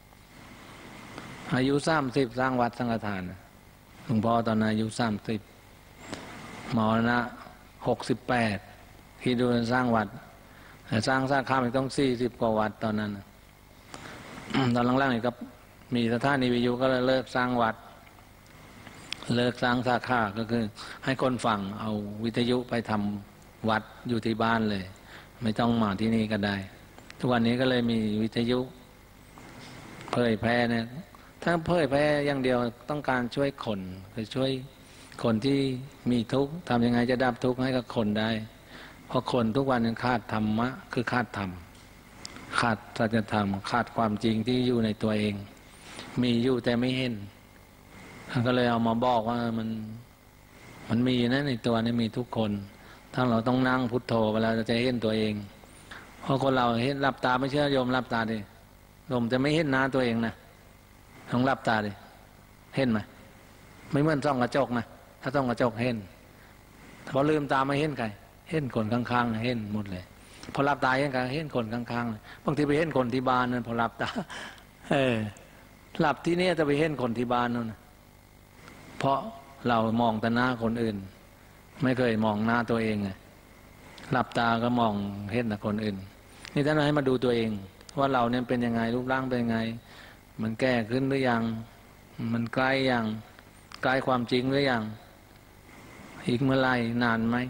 อายุสามสิบสร้างวัดสังฆทานหลวงพ่อตอนอายุสามสิบหมอนะหกสิบแปดที่ดูสร้างวัดแต่สร้างสร้างข้ามอีกต้องสี่สิบกว่าวัดตอนนั้นตอนล่างๆนี่ก็มีสถานีวิทยุก็เลยเลิกสร้างวัดเลิกสร้างสาขาก็คือให้คนฟังเอาวิทยุไปทำวัดอยู่ที่บ้านเลยไม่ต้องมาที่นี่ก็ได้ทุกวันนี้ก็เลยมีวิทยุเผยแพร่เนี่ยถ้าเผยแพร่อย่างเดียวต้องการช่วยคนคือช่วยคนที่มีทุกข์ทำยังไงจะดับทุกข์ให้กับคนได้เพราะคนทุกวันนี้ขาดธรรมะคือขาดธรรมขาดสัจธรรมขาดความจริงที่อยู่ในตัวเองมีอยู่แต่ไม่เห็นก็เลยเอามาบอกว่ามันมันมีนะในตัวนี้มีทุกคนถ้าเราต้องนั่งพุทโธเวลาจะเห็นตัวเองเพราะคนเราเห็นหลับตาไม่เชื่อโยมหลับตาดิโยมจะไม่เห็นหน้าตัวเองนะต้องหลับตาดิเห็นไหมไม่เหมือนส่องกระจกนะถ้าส่องกระจกเห็นพอลืมตาไม่เห็นใครเห็นคนข้างๆเห็นหมดเลยพอหลับตาเห็นกันเห็นคนข้างๆบางทีไปเห็นคนที่บ้านนั่นพอหลับตาเออหลับที่นี่จะไปเห็นคนที่บ้านนั่นเพราะเรามองแต่หน้าคนอื่นไม่เคยมองหน้าตัวเองไงหลับตาก็มองเห็นแต่คนอื่นนี่ท่านให้มาดูตัวเองว่าเราเนี่ยเป็นยังไงรูปร่างเป็นยังไงมันแก่ขึ้นหรือยังมันใกล้ยังใกล้ความจริงหรือยังอีกเมื่อไรนานไหม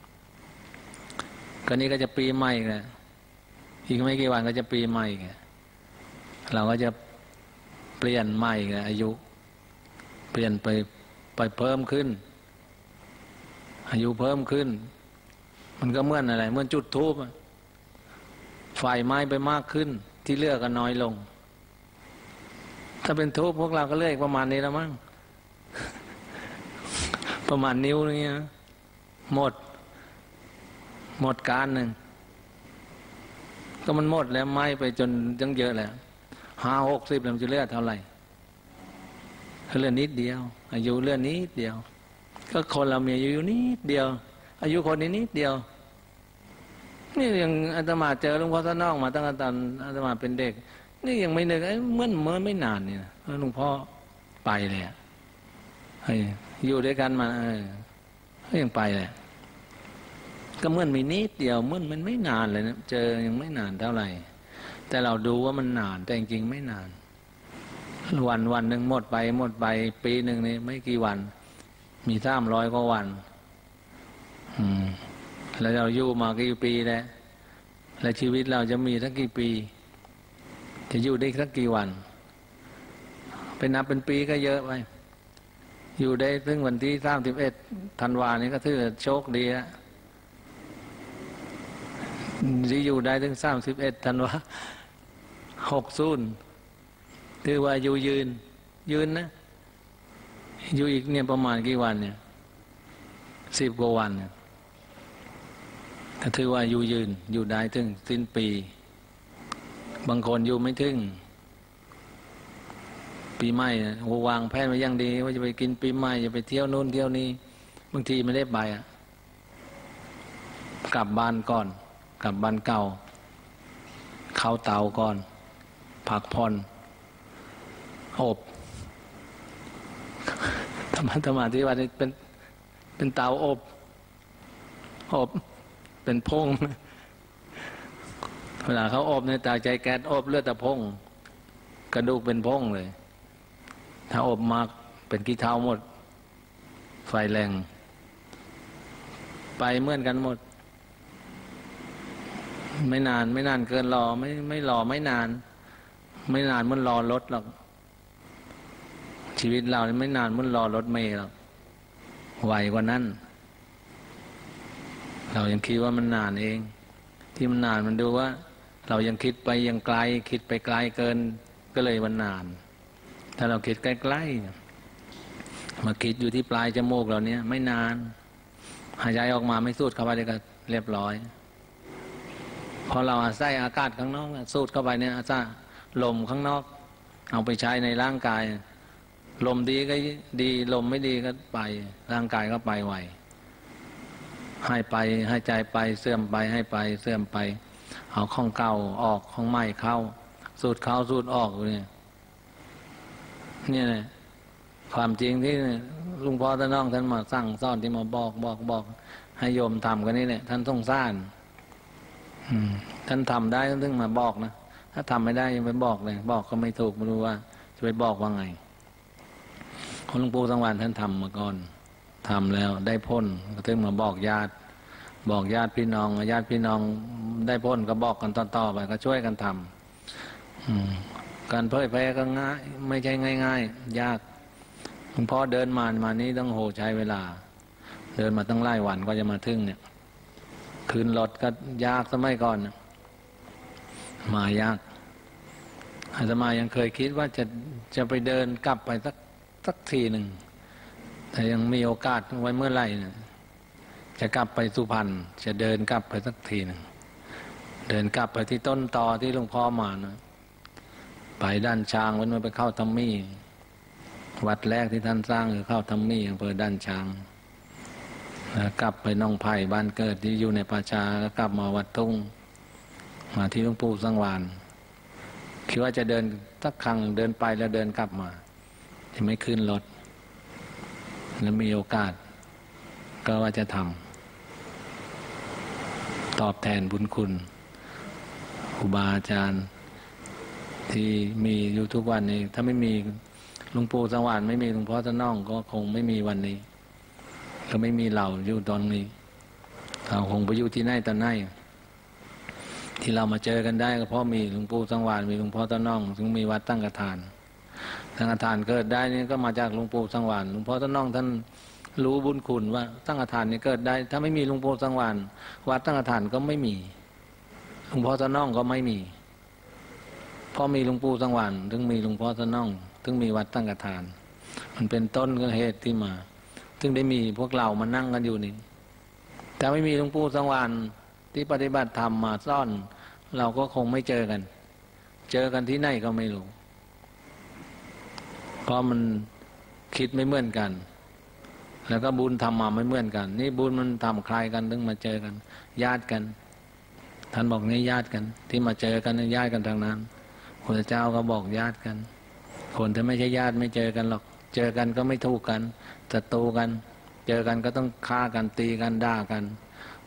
ก็นี้ก็จะปีใหม่แหละอีกไม่กี่วันก็จะปีใหม่ไงเราก็จะเปลี่ยนใหม่ไงอายุเปลี่ยนไปไปเพิ่มขึ้นอายุเพิ่มขึ้นมันก็เหมือนอะไรเหมือนจุดธูปไฟไหม้ไปมากขึ้นที่เลือกก็น้อยลงถ้าเป็นธูปพวกเราก็เลือกประมาณนี้แล้วมั้ง ประมาณนิ้วนี่นะหมดหมดการหนึ่งก็มันหมดแล้วไหม้ไปจนยังเยอะแล้วห้าหกสิบแล้วมันจะเลือดเท่าไหร่เลือดนิดเดียวอายุเลือดนิดเดียวก็คนเรามีอายุนิดเดียวอายุคนนี้นิดเดียวนี่ยังอาตมาเจอหลวงพ่อท่านนอกมาตั้งแต่ตอนอาตมาเป็นเด็กนี่ยังไม่นึกไอ้เมื่อเมื่อไม่นานนี่นะหลวงพ่อไปเลยอ่ะอยู่ด้วยกันมาเออยังไปเลยก็เหมือนมีนิดเดียวเหมือนมันไม่นานเลยนะเจอยังไม่นานเท่าไหร่แต่เราดูว่ามันนานแต่จริงๆไม่นานวันวันหนึ่งหมดไปหมดไปปีหนึ่งนี่ไม่กี่วันมีสามร้อยกว่าวันอืมแล้วเราอยู่มากี่ปีแล้วและชีวิตเราจะมีสักกี่ปีจะอยู่ได้สักกี่วันเป็นนับเป็นปีก็เยอะไปอยู่ได้ถึงวันที่สามสิบเอ็ดธันวานี้ก็ถือโชคดีแล้วที่อยู่ได้ถึงสามสิบเอ็ดธันวาหกศูนย์ถือว่าอยู่ยืนยืนนะอยู่อีกเนี่ยประมาณกี่วันเนี่ยสิบกว่าวันเนี่ยก็ถือว่าอยู่ยืนอยู่ได้ถึงสิ้นปีบางคนอยู่ไม่ถึงปีใหม่วางแผนไว้อย่างดีว่าจะไปกินปีใหม่จะไปเที่ยวนู่นเที่ยวนี้บางทีไม่ได้ไปอ่ะกลับบ้านก่อนกลับบ้านเก่าเข้าเตาก่อนพักผ่อนอบธรรมะธรรมะที่ว่านี่เป็นเป็นเตาอบอบเป็นพงเวลาเขาอบเนี่ยตาใจแก๊สอบเลือดตะพงกระดูกเป็นพงเลยถ้าอบมากเป็นขี้เถ้าหมดไฟแรงไปเหมือนกันหมดไม่นานไม่นานเกินรอไม่ไม่รอไม่นานไม่นานมันรอรถหรอกชีวิตเราไม่นานมันรอรถเมล์หรอกไวกว่านั้นเรายังคิดว่ามันนานเองที่มันนานมันดูว่าเรายังคิดไปยังไกลคิดไปไกลเกินก็เลยมันนานถ้าเราคิดใกล้ๆมาคิดอยู่ที่ปลายจมูกเราเนี้ยไม่นานหายใจออกมาไม่สูดเข้าไปเลยก็เรียบร้อยพอเราอาศัยอากาศข้างนอกสูดเข้าไปเนี่ยอาจจะลมข้างนอกเอาไปใช้ในร่างกายลมดีก็ดีลมไม่ดีก็ไปร่างกายก็ไปไวให้ไปให้ใจไปเสื่อมไปให้ไปเสื่อมไปเอาของเก่าออกของใหม่เข้าสูดเข้าสูดออกเนี่ยเนี่ยนะความจริงที่ลุงพ่อท่านน้องท่านมาสั่งสอนที่มาบอกบอกบอกให้โยมทำกันนี่เนี่ยท่านสงสารท่านทำได้ท่านถึงมาบอกนะถ้าทำไม่ได้ยังไปบอกเลยบอกก็ไม่ถูกไม่รู้ว่าจะไปบอกว่าไงคนหลวงปู่สังวาลท่านทำมาก่อนทำแล้วได้พ้นก็ถึงมาบอกญาติบอกญาติพี่น้องญาติพี่น้องได้พ้นก็บอกกันต่อๆไปก็ช่วยกันทำการเผยแพร่ก็ง่ายไม่ใช่ง่ายๆยากหลวงพ่อเดินมามานี้ต้องโหใช้เวลาเดินมาตั้งหลายวันก็จะมาถึงเนี่ยคืนรถก็ยากสมัยก่อนมายากอาตมายังเคยคิดว่าจะจะไปเดินกลับไปสักสักทีหนึ่งแต่ยังมีโอกาสไว้เมื่อไหร่เนี่ยจะกลับไปสุพรรณจะเดินกลับไปสักทีหนึ่งเดินกลับไปที่ต้นตอที่หลวงพ่อมานะไปด้านช้างวันนู้นไปเข้าทัมมี่วัดแรกที่ท่านสร้างคือเข้าทัมมี่อำเภอด้านช้างแล้วกลับไปหนองไผ่บ้านเกิดที่อยู่ในป่าช้าก็กลับมาวัดทุ่งมาที่หลวงปู่สังวาลคิดว่าจะเดินสักครั้งเดินไปแล้วเดินกลับมาจะไม่ขึ้นรถแล้วมีโอกาสก็ว่าจะทำตอบแทนบุญคุณครูบาอาจารย์ที่มีอยู่ทุกวันนี้ถ้าไม่มีหลวงปู่สังวาลไม่มีหลวงพ่อท่านน้องก็คงไม่มีวันนี้ก็ไม่มีเราอยู่ตอนนี้เราคงไปอยู่ที่ไหนตอนไหนที่เรามาเจอกันได้ก็เพราะมีหลวงปู่สังวาลมีหลวงพ่อท่านน้องถึงมีวัดตั้งกฐานตั้งกฐานเกิดได้นี่ก็มาจากหลวงปู่สังวาลหลวงพ่อท่านน้องท่านรู้บุญคุณว่าตั้งกฐานนี่เกิดได้ถ้าไม่มีหลวงปู่สังวาลวัดตั้งกฐานก็ไม่มีหลวงพ่อท่านน้องก็ไม่มีเพราะมีหลวงปู่สังวาลถึงมีหลวงพ่อท่านน้องถึงมีวัดตั้งกฐานมันเป็นต้นก็เหตุที่มาถึงได้มีพวกเรามานั่งกันอยู่นี่ถ้าไม่มีหลวงปู่สังวาลที่ปฏิบัติธรรมมาซ่อนเราก็คงไม่เจอกันเจอกันที่ไหนก็ไม่รู้เพราะมันคิดไม่เหมือนกันแล้วก็บุญทำมาไม่เหมือนกันนี่บุญมันทำคล้ายกันถึงมาเจอกันญาติกันท่านบอกนี่ญาติกันที่มาเจอกันญาติกันทางนั้นพระเจ้าก็บอกญาติกันคนที่ไม่ใช่ญาติไม่เจอกันหรอกเจอกันก็ไม่ถูกกันศัตรูกันเจอกันก็ต้องฆ่ากันตีกันด่ากันเพราะ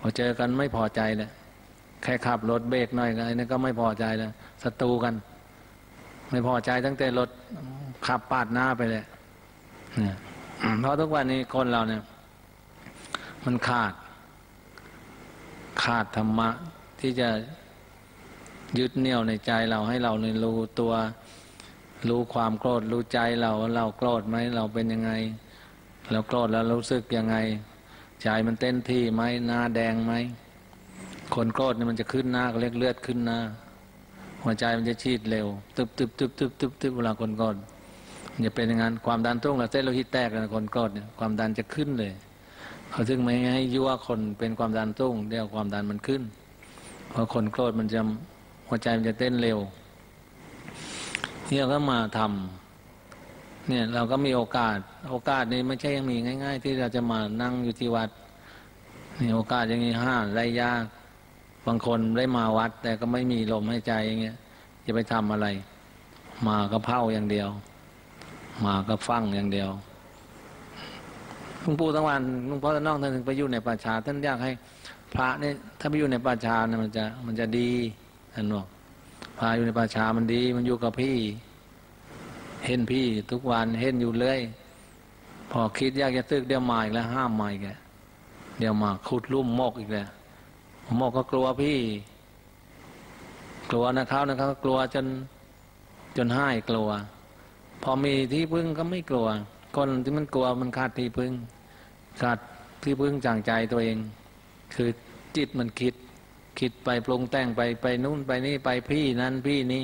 อเจอกันไม่พอใจเลยแค่ขับรถเบรกหน่อยอะไรนี่ก็ไม่พอใจแล้วศัตรูกันไม่พอใจตั้งแต่รถขับปาดหน้าไปเลยเนี่ยเพราะทุกวันนี้คนเราเนี่ยมันขาดขาดธรรมะที่จะยึดเหนี่ยวในใจเราให้เราเนี่ยรู้ตัวรู้ความโกรธรู้ใจเราเราโกรธไหมเราเป็นยังไงเราโกรธแล้วรู้สึกยังไงใจมันเต้นที่ไหมหน้าแดงไหมคนโกรธเนี่ยมันจะขึ้นหน้าก็เรียกเลือดขึ้นหน้าหัวใจมันจะฉีดเร็วตึบตึบตึบตึบตึบตึบเวลาคนโกรธมันจะเป็นอย่างนั้นความดันสูงแล้วเส้นโลหิตแตกนะคนโกรธเนี่ยความดันจะขึ้นเลยเขาถึงไม่ให้ยั่วคนเป็นความดันสูงเดี๋ยวความดันมันขึ้นเพราะคนโกรธมันจะหัวใจมันจะเต้นเร็วเนี่ยก็มาทำเนี่ยเราก็มีโอกาสโอกาสนี้ไม่ใช่ยังมีง่ายๆที่เราจะมานั่งอยู่ที่วัดนี่โอกาสอย่างนี้ห้าได้ยากบางคนได้มาวัดแต่ก็ไม่มีลมหายใจอย่างเงี้ยจะไปทำอะไรมาก็เผาอย่างเดียวมาก็ฟังอย่างเดียวหลวงปู่ทั้งวันหลวงพ่อท่านน้องท่านถึงไปอยู่ในป่าช้าท่านอยากให้พระเนี่ยถ้าไปอยู่ในป่าช้าเนี่ยมันจะมันจะดีท่านบอกพาอยู่ในป่าช้ามันดีมันอยู่กับพี่เห็นพี่ทุกวันเห็นอยู่เลยพอคิดอยากจะตึกเดี๋ยวมาอีกแล้วห้ามมาอีกแล้วเดี๋ยวมาขุดลุ่มมกอีกแล้วมกก็กลัวพี่กลัวนะครับนะครับกลัวจนจนห้ายกลัวพอมีที่พึ่งก็ไม่กลัวคนที่มันกลัวมันขาดที่พึ่งขาดที่พึ่งจางใจตัวเองคือจิตมันคิดคิดไปปรุงแต่งไปไปนู่นไปนี่ไปพี่นั้นพี่นี้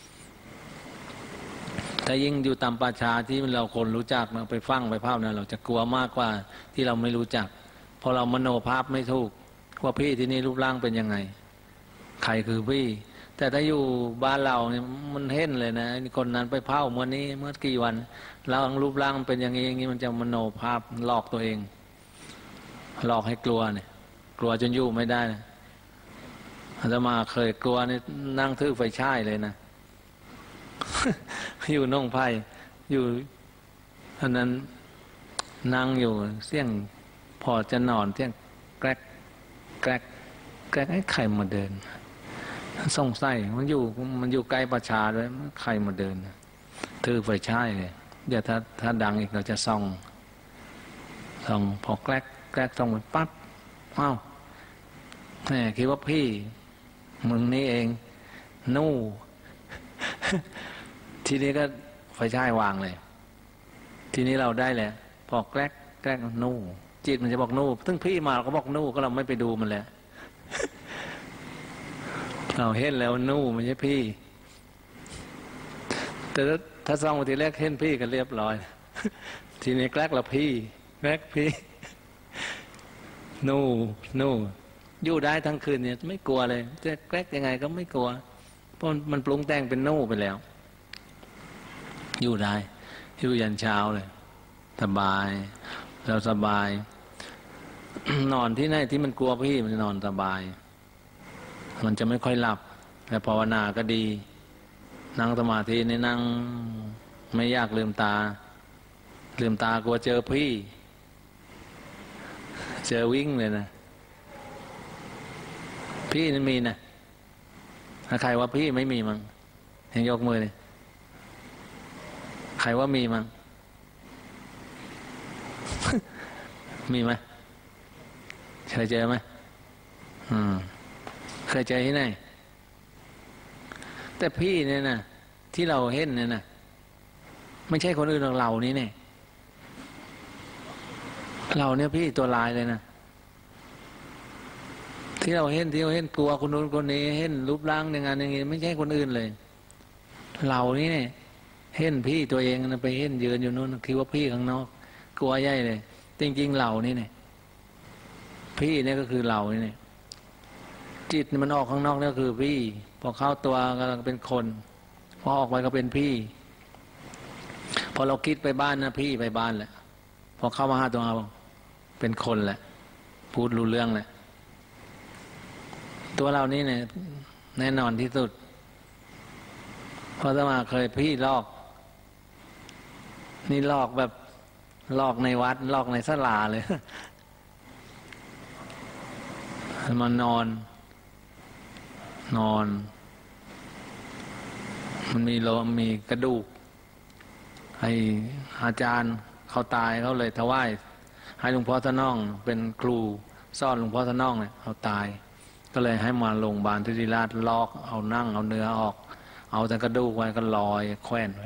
ถ้ายิ่งอยู่ตามป่าช้าที่เราคนรู้จักเราไปฟังไปภาพนั้นเราจะกลัวมากกว่าที่เราไม่รู้จักเพราะเรามโนภาพไม่ถูกว่าพี่ที่นี่รูปร่างเป็นยังไงใครคือพี่แต่ถ้าอยู่บ้านเราเนี่ยมันเห็นเลยนะคนนั้นไปเผาเมื่อนี้เมื่อกี่วันเรารูปร่างเป็นอย่างนี้อย่างนี้มันจะมโนภาพหลอกตัวเองหลอกให้กลัวเนี่ยกลัวจนอยู่ไม่ได้นะอาตมาเคยกลัวนี่นั่งถือไฟฉายเลยนะ อยู่น่องไผ่อยู่อันนั้นนั่งอยู่เสียงพอจะนอนเสียงแกรกแกรกแกรกไอ้ไข่มาเดินสงสัยมันอยู่มันอยู่ใกล้ประชาด้วยใครมาเดินถือไฟฉายเลยเดี๋ยวถ้าถ้าดังอีกเราจะส่องส่องพอแกรกแกรกส่องไปปั๊บอ้าวแหมคิดว่าพี่มึงนี่เองนู่ทีนี้ก็ไฟฉายวางเลยทีนี้เราได้แหละพอแกรกแกรกนู่จิตมันจะบอกนู่ซึ่งพี่มาเราก็บอกนู่ก็เราไม่ไปดูมันแหละเราเห็นแล้วนู่ไม่ใช่พี่แต่ถ้าส่องทีแรกเห็นพี่ก็เรียบร้อยทีนี้แกรกเราพี่แกรกพี่นู่นู่อยู่ได้ทั้งคืนเนี่ยไม่กลัวเลยจะแกรกยังไงก็ไม่กลัวเพราะมันปรุงแต่งเป็นนู่ไปแล้วอยู่ได้อยู่ยันเช้าเลยสบายเราสบาย นอนที่ไหนที่มันกลัวพี่มันนอนสบายมันจะไม่ค่อยหลับแต่ภาวนาก็ดีนั่งสมาธินี่นั่งไม่อยากลืมตาลืมตากลัวเจอพี่เจอวิ่งเลยนะพี่นั่นมีนะถ้าใครว่าพี่ไม่มีมั้งให้ยกมือเลยใครว่ามีมั้ง มีไหมเคยเจอไหมอืมเคยเจอที่ไหนแต่พี่เนี่ยนะที่เราเห็นเนี่ยนะไม่ใช่คนอื่นของเรานี่เนี่ยเราเนี่ยพี่ตัวลายเลยนะที่เราเห็นที่เราเห็นกลัวคนนู้นคนนี้เห็นรูปร่างอย่างนั้นอย่างนี้ไม่ใช่คนอื่นเลยเรานี่เนี่ยเห็นพี่ตัวเองนะไปเห็นยืนอยู่นู้นคิดว่าพี่ข้างนอกกลัวใหญ่เลยจริงๆเรานี่เนี่ยพี่เนี่ยก็คือเราเนี่ยจิตมันออกข้างนอกนี่ก็คือพี่พอเข้าตัวก็เป็นคนพอออกไปก็เป็นพี่พอเราคิดไปบ้านนะพี่ไปบ้านแหละพอเข้ามาหาตัวเราเป็นคนแหละพูดรู้เรื่องแหละตัวเรานี่เนี่ยแน่นอนที่สุดเพราะสมาเคยพี่ลอกนี่ลอกแบบลอกในวัดลอกในศาลาเลยมานอนนอนมันมีโลมีกระดูกให้อาจารย์เขาตายเขาเลยถวายให้หลวงพ่อท่าน้องเป็นครูสอนหลวงพ่อท่าน้องเนี่ยเขาตายก็เลยให้มาโรงพยาบาลทิติราชลอกเอานั่งเอาเนื้อออกเอาแต่กระดูกไว้ก็ลอยแขวนไว้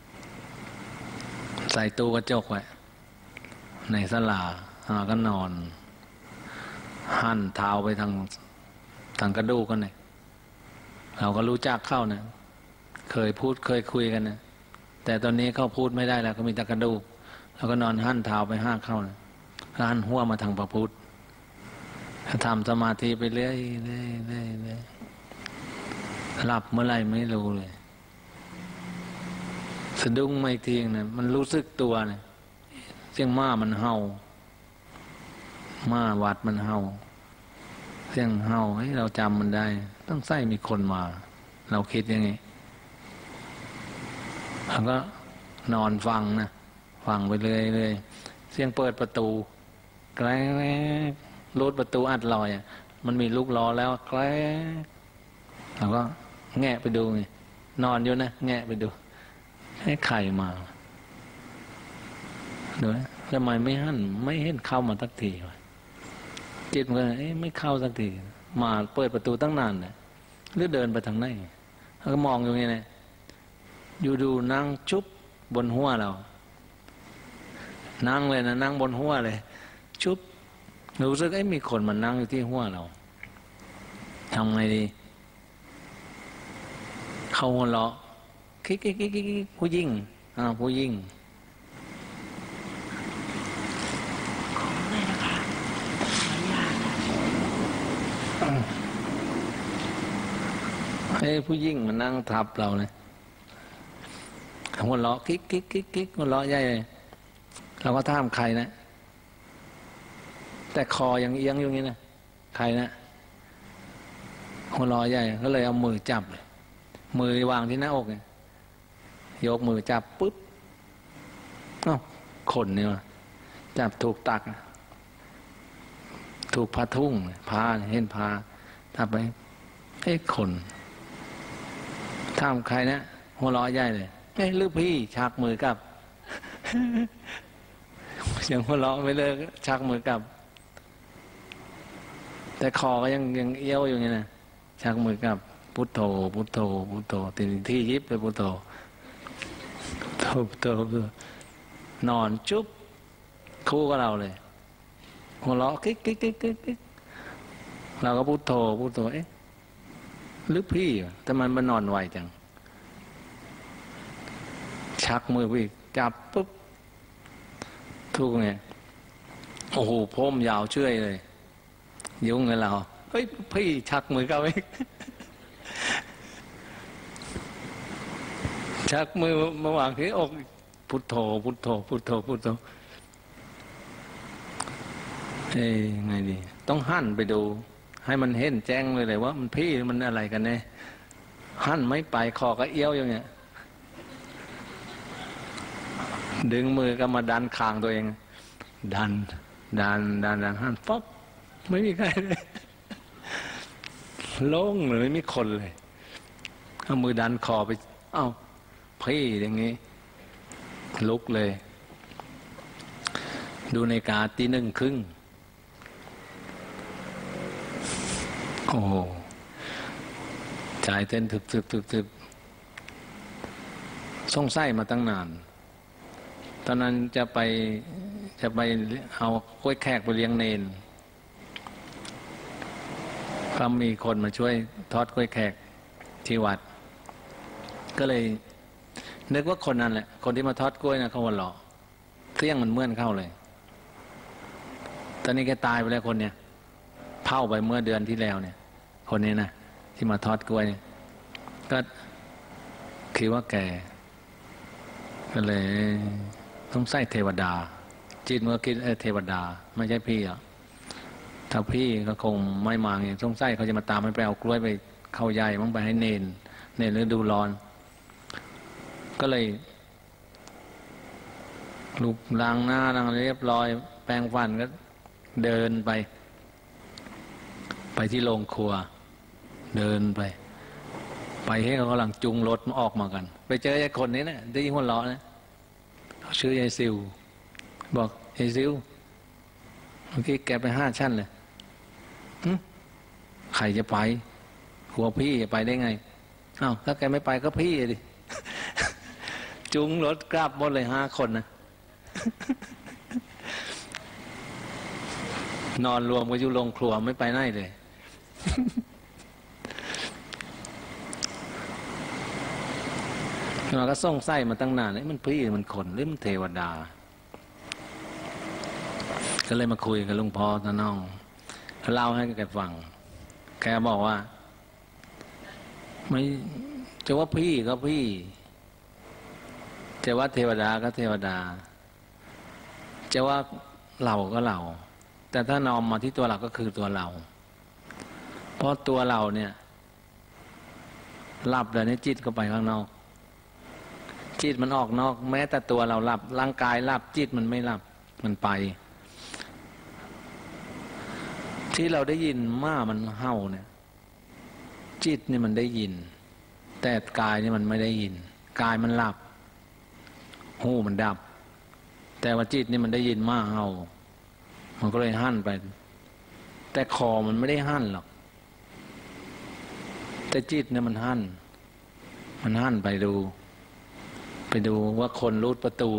ใส่ตู้กระจกไว้ในศาลาก็นอนหั่นเท้าไปทางทางกระดูกกันเนี่ยเราก็รู้จักเข้าเนี่ยเคยพูดเคยคุยกันเนี่ยแต่ตอนนี้เขาพูดไม่ได้แล้วก็มีแต่กระดูกแล้วก็นอนหั่นเท้าไปห้าเข้าเนี่ยหั่นหัวมาทางพระพุทธทำสมาธิไปเรื่อยเรื่อยเรื่อยเรื่อยหลับเมื่อไหร่ไม่รู้เลยสะดุ้งไม่ทิ้งเนี่ยมันรู้สึกตัวเนี่ยเสียงม้ามันเห่าม้าวัดมันเห่าเสียงเห่าให้เราจำมันได้ต้องใส่มีคนมาเราคิดยังไงแล้วก็นอนฟังนะฟังไปเรื่อยเรื่อยเสียงเปิดประตูแกล้งรูดประตูอัดลอยอ่ะมันมีลูกล้อแล้วแกล้งเราก็แงะไปดูไงนอนอยู่นะแงะไปดูให้ใครมาดูนะทำไมไม่หันไม่เห็นเข้ามาสักทีวะจิตมันเอ๊ะไม่เข้าสักทีมาเปิดประตูตั้งนานเนี่ยหรือเดินไปทางไหนแล้วก็มองอยู่ไงเนี่ยอยู่ดูนั่งจุ๊บบนหัวเรานั่งเลยนะนั่งบนหัวเลยจุ๊บรู้สึกไอ้มีคนมานั่งอยู่ที่หัวเราทำไงดีเขาหัวเราะคิกคิกคิกคิกผู้ยิ่งอ่าผู้ยิ่งของเลยนะคะขออนุญาตไอ้ผู้ยิ่งมานั่งทับเราเลยหัวเราะคิกคิกคิกคิกหัวเราะใหญ่เลยเราก็ถามใครนะแต่คอยังเอียงอยู่งี้นะใครนะหัวเราะใหญ่ก็เลยเอามือจับเลยมือวางที่หน้าอกเนี่ยยกมือจับปุ๊บอ้าวขนเนี่ยจับถูกตักถูกผ้าทุ่งผ้าเห็นผ้าทับไปไอ้ขนถามใครนะหัวเราะใหญ่เลยเอ้ยลูกพี่ชักมือกลับเสียงหัวเราะไม่เลิกชักมือกลับแต่คอก็ยังยังเอี้ยวอยู่ไงนะชักมือกลับพุทโธพุทโธพุทโธตีที่ยิบเลยพุทโธพุทโธพุทโธนอนจุ๊บคู่กับเราเลยหัวเราะกิ๊กกิ๊กกิ๊กกิ๊กเราก็พุทโธพุทโธเอ๊ะลึกพี่แต่มันมันนอนไวจังชักมือพี่จับปุ๊บทุกไงโอ้โหพ่มยาวเชื่อยเลยยุ่งเลยเราเฮ้ยพี่ชักมือเขาอีกชักมือมาวางที่อกพุทโธพุทโธพุทโธพุทโธเอ้ยไงดีต้องหั่นไปดูให้มันเห็นแจ้งเลยเลยว่ามันพี่มันอะไรกันเนี่ยหั่นไม่ไปคอก็เอี้ยวอย่างเงี้ยดึงมือก็มาดันคางตัวเองดันดันดันดันหั่นป๊อบไม่มีใครเลยโล่งเลยไม่มีคนเลยเอามือดันคอไปเอ้าพี่อย่างงี้ลุกเลยดูนาฬิกาตีหนึ่งครึ่งโอ้โหใจเต้นถึกถึกถึกถึกสงสัยมาตั้งนานตอนนั้นจะไปจะไปเอากล้วยแขกไปเลี้ยงเนนก็มีคนมาช่วยทอดกล้วยแขกที่วัดก็เลยนึกว่าคนนั้นแหละคนที่มาทอดกล้วยนะเขาหัวเราะเสี้ยงมันเหมือนเข้าเลยตอนนี้แกตายไปแล้วคนเนี้ยเผาไปเมื่อเดือนที่แล้วเนี่ยคนนี้นะที่มาทอดกล้วยเนี่ยก็คิดว่าแกก็เลยต้องใส่เทวดาจิตเมื่อคิดเออเทวดาไม่ใช่พี่อ่ะถ้าพี่ก็คงไม่มาไงต้องใส่เขาจะมาตามให้ไปเอากล้วยไปเข้าใหญ่มั่งไปให้เนนเนนฤดูร้อนก็เลยลูบล้างหน้าล้างเรียบร้อยแปรงฟันก็เดินไป พไปที่โรงครัวเดินไปไปให้เขากำลังจุงรถมาออกมากันไปเจอไอ้คนนี้นะได้ยินหัวเราะนะเขาชื่อยายซิวบอกยายซิวเมื่อกี้แกไปห้าชั้นเลยใครจะไปหัวพี่จะไปได้ไงอ้าวถ้าแกไม่ไปก็พี่ดิ จุงรถกลับหมดเลยห้าคนนะ นอนรวมกันอยู่โรงครัวไม่ไปไหนเลยเราก็ส่งไส้มาตั้งนานเลยมันพี่มันคนหรือมันเทวดาก็เลยมาคุยกับลุงพ่อตาน้องเล่าให้แกฟังแกบอกว่าไม่จะว่าพี่ก็พี่จะว่าเทวดาก็เทวดาจะว่าเราก็เราแต่ถ้านอมมาที่ตัวเราก็คือตัวเราเพราะตัวเราเนี่ยหลับแล้วเนี่ยจิตก็ไปข้างนอกจิตมันออกนอกแม้แต่ตัวเราหลับร่างกายหลับจิตมันไม่หลับมันไปที่เราได้ยินม้ามันเห่าเนี่ยจิตนี่มันได้ยินแต่กายนี่มันไม่ได้ยินกายมันหลับหูมันดับแต่ว่าจิตนี่มันได้ยินม้าเห่ามันก็เลยหั่นไปแต่คอมันไม่ได้หั่นหรอกแต่จิตเนี่ยมันหั่นมันหั่นไปดูไปดูว่าคนรูดประตู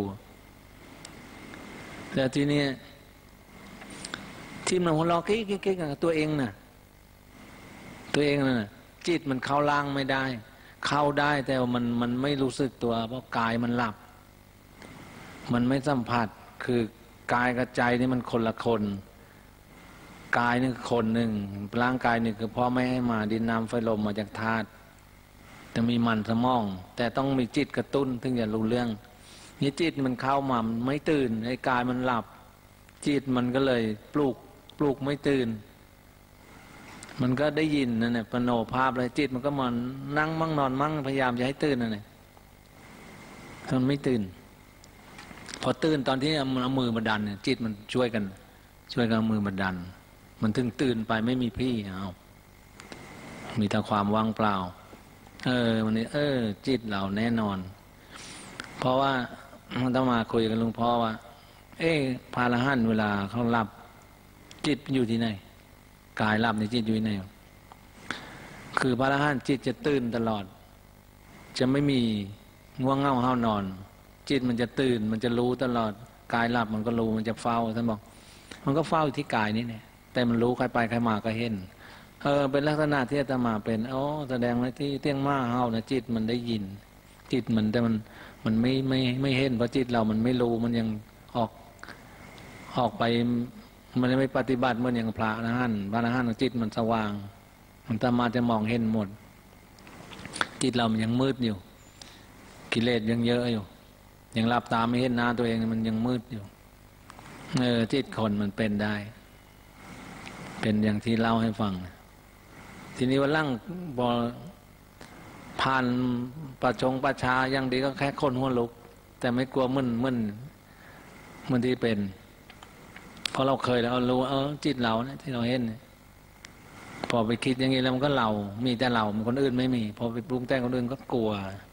แล้วทีนี้ที่มันหัวเราะเก๊กๆกับตัวเองน่ะตัวเองน่ะจิตมันเข้าล่างไม่ได้เข้าได้แต่ว่ามันมันไม่รู้สึกตัวเพราะกายมันหลับมันไม่สัมผัสคือกายกับใจนี่มันคนละคนกายนี่คือคนหนึ่งร่างกายนี่คือพ่อแม่ให้มาดินน้ำไฟลมมาจากธาตุจะมีมันสมองแต่ต้องมีจิตกระตุ้นถึงจะรู้เรื่องนี่จิตมันเข้ามาไม่ตื่นไอ้กายมันหลับจิตมันก็เลยปลุกปลุกไม่ตื่นมันก็ได้ยินนั่นแหละปโนภาพเลยจิตมันก็มันนั่งมั่งนอนมั่งพยายามจะให้ตื่นนั่นแหละมันไม่ตื่นพอตื่นตอนที่เอามือมาดันเนี่ยจิตมันช่วยกันช่วยกันเอามือมาดันมันถึงตื่นไปไม่มีพี่เอามีแต่ความว่างเปล่าเออวันนี้เออจิตเราแน่นอนเพราะว่ามันต้องมาคุยกับหลวงพ่อว่าเอ๊ะพระอรหันต์เวลาเขาหลับจิตอยู่ที่ไหนกายหลับในจิตอยู่ที่ไหนคือพระอรหันต์จิตจะตื่นตลอดจะไม่มีง่วงเหงาห้านอนจิตมันจะตื่นมันจะรู้ตลอดกายหลับมันก็รู้มันจะเฝ้าท่านบอกมันก็เฝ้าอยู่ที่กายนี่เนี่ยแต่มันรู้ใครไปใครมาก็เห็นเออเป็นลักษณะที่อาตมาเป็นอ๋อแสดงว่าที่เตี้ยงม้าเฮานะจิตมันได้ยินจิตมันแต่มันมันไม่ไม่ไม่เห็นเพราะจิตเรามันไม่รู้มันยังออกออกไปมันไม่ปฏิบัติเหมือนอย่างพระอรหันต์พระอรหันต์จิตมันสว่างมันสามารถจะมองเห็นหมดจิตเรามันยังมืดอยู่กิเลสยังเยอะอยู่ยังหลับตาไม่เห็นหน้าตัวเองมันยังมืดอยู่เออจิตคนมันเป็นได้เป็นอย่างที่เล่าให้ฟังทีนี้ว่าลั่งบอผ่านประชงประชาอย่างดีก็แค่คนหัวลุกแต่ไม่กลัวมึนมึนมึนที่เป็นเพราะเราเคยแล้วเรารู้เออจิตเราเนี่ยที่เราเห็นพอไปคิดอย่างนี้แล้วมันก็เรามีแต่เราคนอื่นไม่มีพอไปปรุงแต่งคนอื่นก็กลัว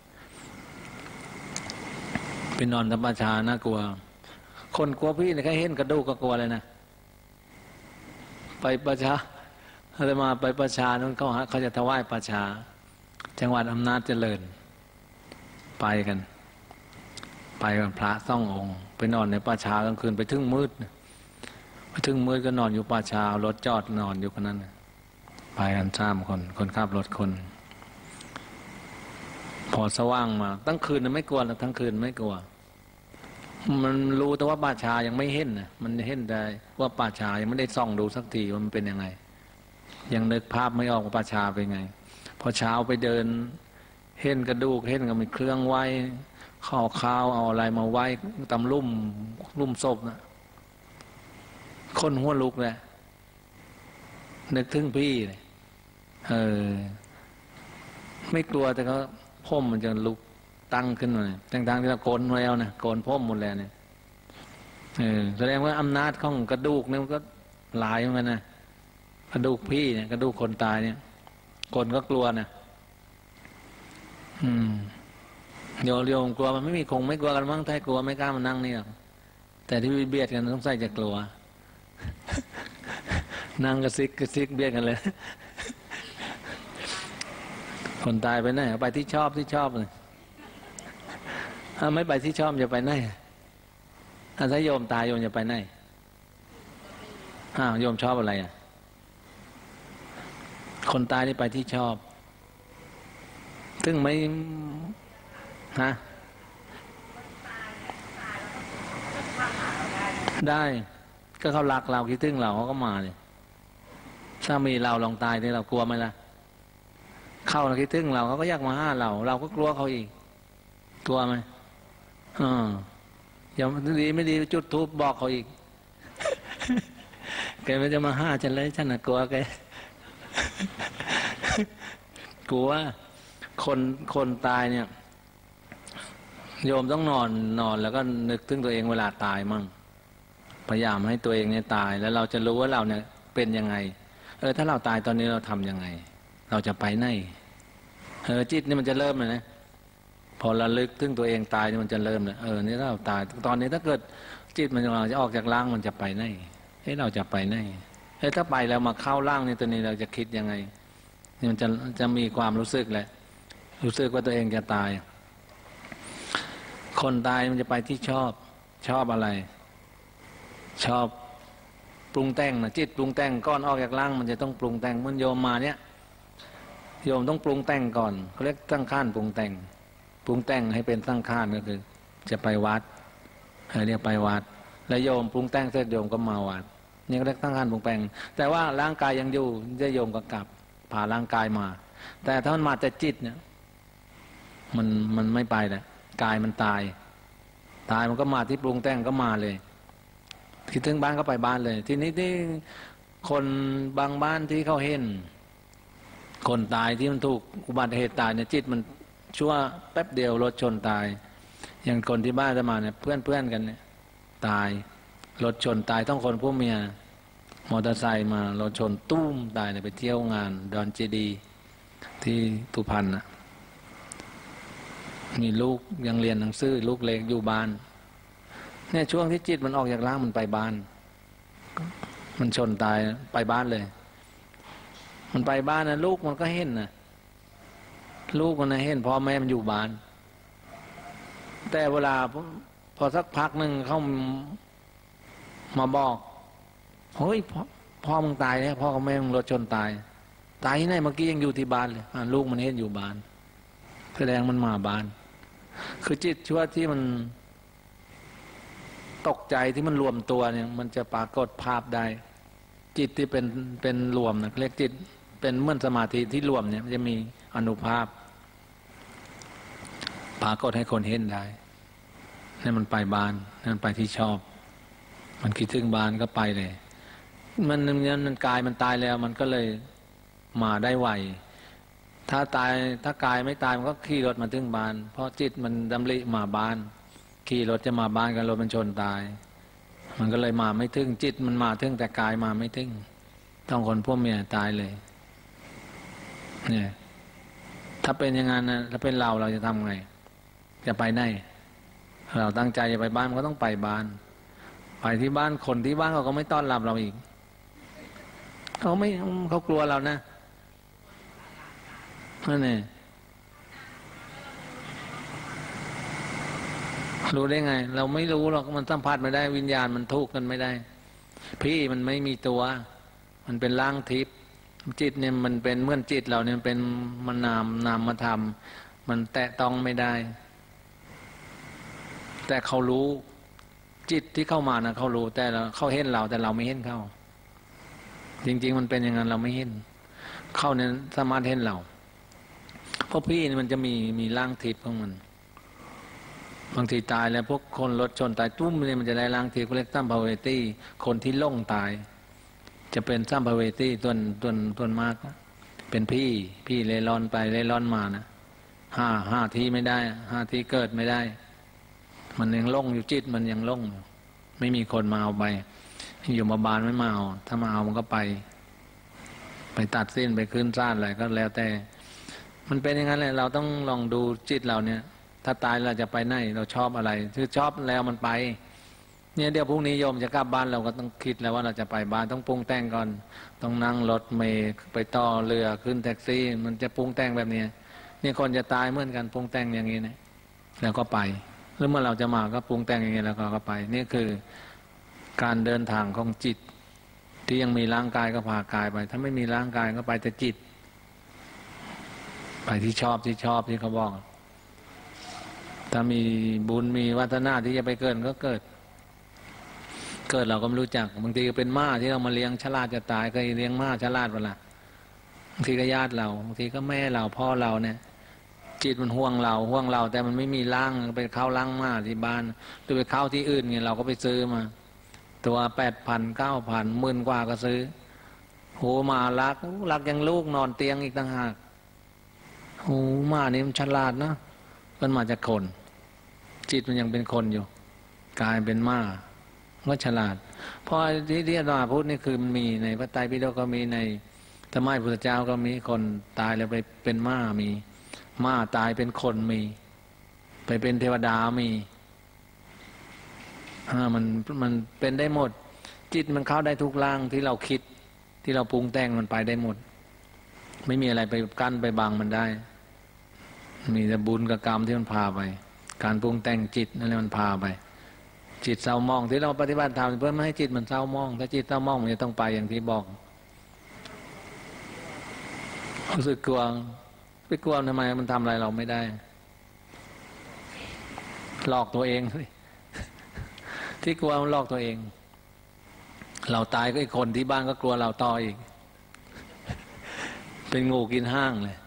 ไปนอนทำประชาน่ากลัวคนกลัวพี่เนี่ยแค่เห็นกระดูกก็กลัวเลยนะไปประชาอะไรมาไปประชานั้นเขาเขาจะถวายประชาจังหวัดอำนาจเจริญไปกันไปกันพระสององค์ไปนอนในป่าช้ากลางคืนไปถึงมืดไปถึงมืดก็นอนอยู่ป่าช้ารถจอดนอนอยู่คนนั้นไปกันสามคนคนขับรถคนพอสว่างมาตั้งคืนไม่กลัวแล้วทั้งคืนไม่กลัวมันรู้แต่ว่าป่าช้ายังไม่เห็นนะมันเห็นได้ว่าป่าช้ายังไม่ได้ส่องดูสักทีว่ามันเป็นยังไงยังนึกภาพไม่ออกว่าป่าช้าเป็นไงพอเช้าไปเดินเห็นกระดูกเห็นก็มีเครื่องไหว้ข้าวข้าวเอาอะไรมาไหว้ตำลุ่มลุ่มศพนะคนหัวลุกเลยนึกถึงพี่เลยเออไม่กลัวแต่ก็พ่มมันจะลุกตั้งขึ้นมาต่างๆที่เราโกนแล้วนะโกนพ่มหมดแล้วเนี่ยเออแสดงว่าอำนาจของกระดูกเนี่ยมันก็หลายเหมือนกันนะเระดูกพี่เนี่ยกระดูกคนตายเนี่ยคนก็กลัวนะอืมโยมโยมกลัวมันไม่มีคงไม่กลัวกันมั้งถ้ากลัวไม่กล้ามานั่งนี่หรอกแต่ที่เบียดกันต้องใส่จะกลัว นั่งกระซิกกระซิกเบียดกันเลย คนตายไปไหนไปที่ชอบที่ชอบเลยถ้าไม่ไปที่ชอบจะไปไหนถ้าโยมตายโยมจะไปไหนอ้าวโยมชอบอะไรอ่ะคนตายนี่ไปที่ชอบซึ่งไม่ฮะได้ก็เขารักเราคิดถึงเราเขาก็มาเลยถ้ามีเราลองตายนี่เรากลัวไหมล่ะเข้าเราคิดถึงเราเขาก็อยากมาห้าเราเราก็กลัวเขาอีกกลัวไหมอ่าอย่าดีไม่ดีจุดทูบบอกเขาอีก แกไม่จะมาห้าฉันเลยฉันน่ะกลัวแก กลัวคนคนตายเนี่ยโยมต้องนอนนอนแล้วก็นึกถึงตัวเองเวลาตายมั่งพยายามให้ตัวเองเนี่ยตายแล้วเราจะรู้ว่าเราเนี่ยเป็นยังไงเออถ้าเราตายตอนนี้เราทำยังไงเราจะไปไหนเออจิตนี่มันจะเริ่มเลยนะพอระลึกถึงตัวเองตายนี่มันจะเริ่มเลยเออนี่ถ้าเราตายตอนนี้ถ้าเกิดจิตมันจะออกจากร่างมันจะไปไหนเฮ้ยเราจะไปไหนเฮ้ยถ้าไปแล้วมาเข้าร่างนี่ตัวนี้เราจะคิดยังไงนี่มันจะจะมีความรู้สึกแหละรู้สึกว่าตัวเองจะตายคนตายมันจะไปที่ชอบชอบอะไรชอบปรุงแต่งนะจิตปรุงแต่งก้อนออกจากร่างมันจะต้องปรุงแต่งมันโยมมาเนี่ยโยมต้องปรุงแต่งก่อนเขาเรียกตั้งข้านปรุงแต่งปรุงแต่งให้เป็นตั้งข้านก็คือจะไปวัดให้เรียกไปวัดแล้วโยมปรุงแต่งเสร็จโยมก็มาวัดนี่ก็เรียกตั้งข้านปรุงแต่งแต่ว่าร่างกายยังอยู่จะโยมก็กลับพาร่างกายมาแต่ถ้ามันมาแต่จิตเนี่ยมันมันไม่ไปแหละกายมันตายตายมันก็มาที่ปรุงแต่งก็มาเลยคิดถึงบ้านก็ไปบ้านเลยทีนี้ที่คนบางบ้านที่เขาเห็นคนตายที่มันถูกอุบัติเหตุตายเนี่ยจิตมันชั่วแป๊บเดียวรถชนตายอย่างคนที่บ้านจะมาเนี่ยเพื่อนเพื่อนกันเนี่ยตายรถชนตายต้องคนผู้เมียมอเตอร์ไซค์มารถชนตุ้มตายเนี่ยไปเที่ยวงานดอนเจดีที่สุพรรณนะมีลูกยังเรียนหนังสือลูกเล็กอยู่บ้านเนี่ยช่วงที่จิตมันออกจากร่างมันไปบ้านมันชนตายไปบ้านเลยมันไปบ้านนะลูกมันก็เห็นนะลูกมันนะเห็นพ่อแม่มันอยู่บ้านแต่เวลาพอสักพักหนึ่งเขามาบอกเฮ้ยพ่อพ่อมึงตายแล้วพ่อกับแม่มึงรถชนตายตายที่ไหนเมื่อกี้ยังอยู่ที่บ้านเลยลูกมันเห็นอยู่บ้านแสดงมันมาบ้านคือจิตชั่วที่มันตกใจที่มันรวมตัวเนี่ยมันจะปรากฏภาพได้จิตที่เป็นเป็นรวมนะเรียกจิตเป็นเหมือนสมาธิที่รวมเนี่ยมันจะมีอนุภาพปรากฏให้คนเห็นได้นี่มันไปบ้านนี่มันไปที่ชอบมันคิดถึงบ้านก็ไปเลยมันมันกายมันตายแล้วมันก็เลยมาได้ไวถ้าตายถ้ากายไม่ตายมันก็ขี่รถมาถึงบ้านเพราะจิตมันดำริมาบ้านขี่รถจะมาบ้านกันรถมันชนตายมันก็เลยมาไม่ถึงจิตมันมาถึงแต่กายมาไม่ถึงต้องคนพวกเมียตายเลยเนี่ยถ้าเป็นอย่างนั้นนะถ้าเป็นเราเราจะทำไงจะไปไหนเราตั้งใจจะไปบ้านก็ต้องไปบ้านไปที่บ้านคนที่บ้านเขาก็ไม่ต้อนรับเราอีกเขาไม่เขากลัวเรานะนั่นเองรู้ได้ไงเราไม่รู้หรอกมันสัมผัสไม่ได้วิญญาณมันทุกข์กันไม่ได้พี่มันไม่มีตัวมันเป็นร่างทิพย์จิตเนี่ยมันเป็นเหมือนจิตเราเนี่ยเป็นมันนามนามธรรมมันแตะต้องไม่ได้แต่เขารู้จิตที่เข้ามานะเขารู้แต่เขาเห็นเราแต่เราไม่เห็นเขาจริงๆมันเป็นอย่างนั้นเราไม่เห็นเขาเนี่ยสามารถเห็นเราเพราะพี่นี่มันจะมีมีร่างทิพย์ของมันบางทีตายแล้วพวกคนรถชนตายตุ้มเนี่ยมันจะได้ร่างทิพย์เขาเรียกซัมภเวตีคนที่ล่งตายจะเป็นซัมภเวตีต้นต้นต้นมากเป็นพี่พี่เล่ร่อนไปเล่ร่อนมานะห้าห้าทีไม่ได้ห้าทีเกิดไม่ได้มันยังล่งอยู่จิตมันยังล่งไม่มีคนมาเอาไปอยู่มาบานไม่มาเอาถ้ามาเอามันก็ไปไปตัดสิ้นไปขึ้นศาลอะไรก็แล้วแต่มันเป็นอย่างนั้นแหละเราต้องลองดูจิตเราเนี่ยถ้าตายเราจะไปไหนเราชอบอะไรคือชอบแล้วมันไปเนี่ยเดี๋ยวพรุ่งนี้โยมจะกลับบ้านเราก็ต้องคิดแล้วว่าเราจะไปบ้านต้องปรุงแต่งก่อนต้องนั่งรถเมล์ไปต่อเรือขึ้นแท็กซี่มันจะปรุงแต่งแบบนี้นี่คนจะตายเหมือนกันปรุงแต่งอย่างนี้นะแล้วก็ไปหรือเมื่อเราจะมาก็ปรุงแต่งอย่างนี้แล้วก็ไปนี่คือการเดินทางของจิตที่ยังมีร่างกายก็พากายไปถ้าไม่มีร่างกายก็ไปแต่จิตไปที่ชอบที่ชอบที่เขาบอกถ้ามีบุญมีวาสนาที่จะไปเกิดก็เกิดเกิดเราก็ไม่รู้จักบางทีก็เป็นม้าที่เรามาเลี้ยงฉลาดจะตายเคยเลี้ยงม้าฉลาดเวลาบางทีก็ญาติเราบางทีก็แม่เราพ่อเราเนี่ยจิตมันห่วงเราห่วงเราแต่มันไม่มีร่างไปเข้าร่างม้าที่บ้านหรือไปเข้าที่อื่นเงี้ยเราก็ไปซื้อมาตัวแปดพันเก้าพันหมื่นกว่าก็ซื้อโหมารักรักยังลูกนอนเตียงอีกต่างหากโหม้านี่มันฉลาดนะมันมาจากคนจิตมันยังเป็นคนอยู่กลายเป็นม้าก็ฉลาดเพราะที่เรียกว่าพุทธนี่คือมันมีในพระไตรปิฎกก็มีในธรรมะพุทธเจ้าก็มีคนตายแล้วไปเป็นม้ามีม้าตายเป็นคนมีไปเป็นเทวดามีอ่ามันมันเป็นได้หมดจิตมันเข้าได้ทุกร่างที่เราคิดที่เราปรุงแต่งมันไปได้หมดไม่มีอะไรไปกั้นไปบังมันได้มีแต่บุญกับกรรมที่มันพาไปการปรุงแต่งจิตนั่นแหละมันพาไปจิตเศร้ามองที่เราปฏิบัติธรรมเพื่อไม่ให้จิตมันเศร้ามองถ้าจิตเศร้ามองมันจะต้องไปอย่างที่บอกรู้สึกกลัวไปกลัวทำไมมันทำอะไรเราไม่ได้หลอกตัวเองที่กลัวมันหลอกตัวเองเราตายก็อีกคนที่บ้านก็กลัวเราต่ออีกเป็นงูกินห้างเลย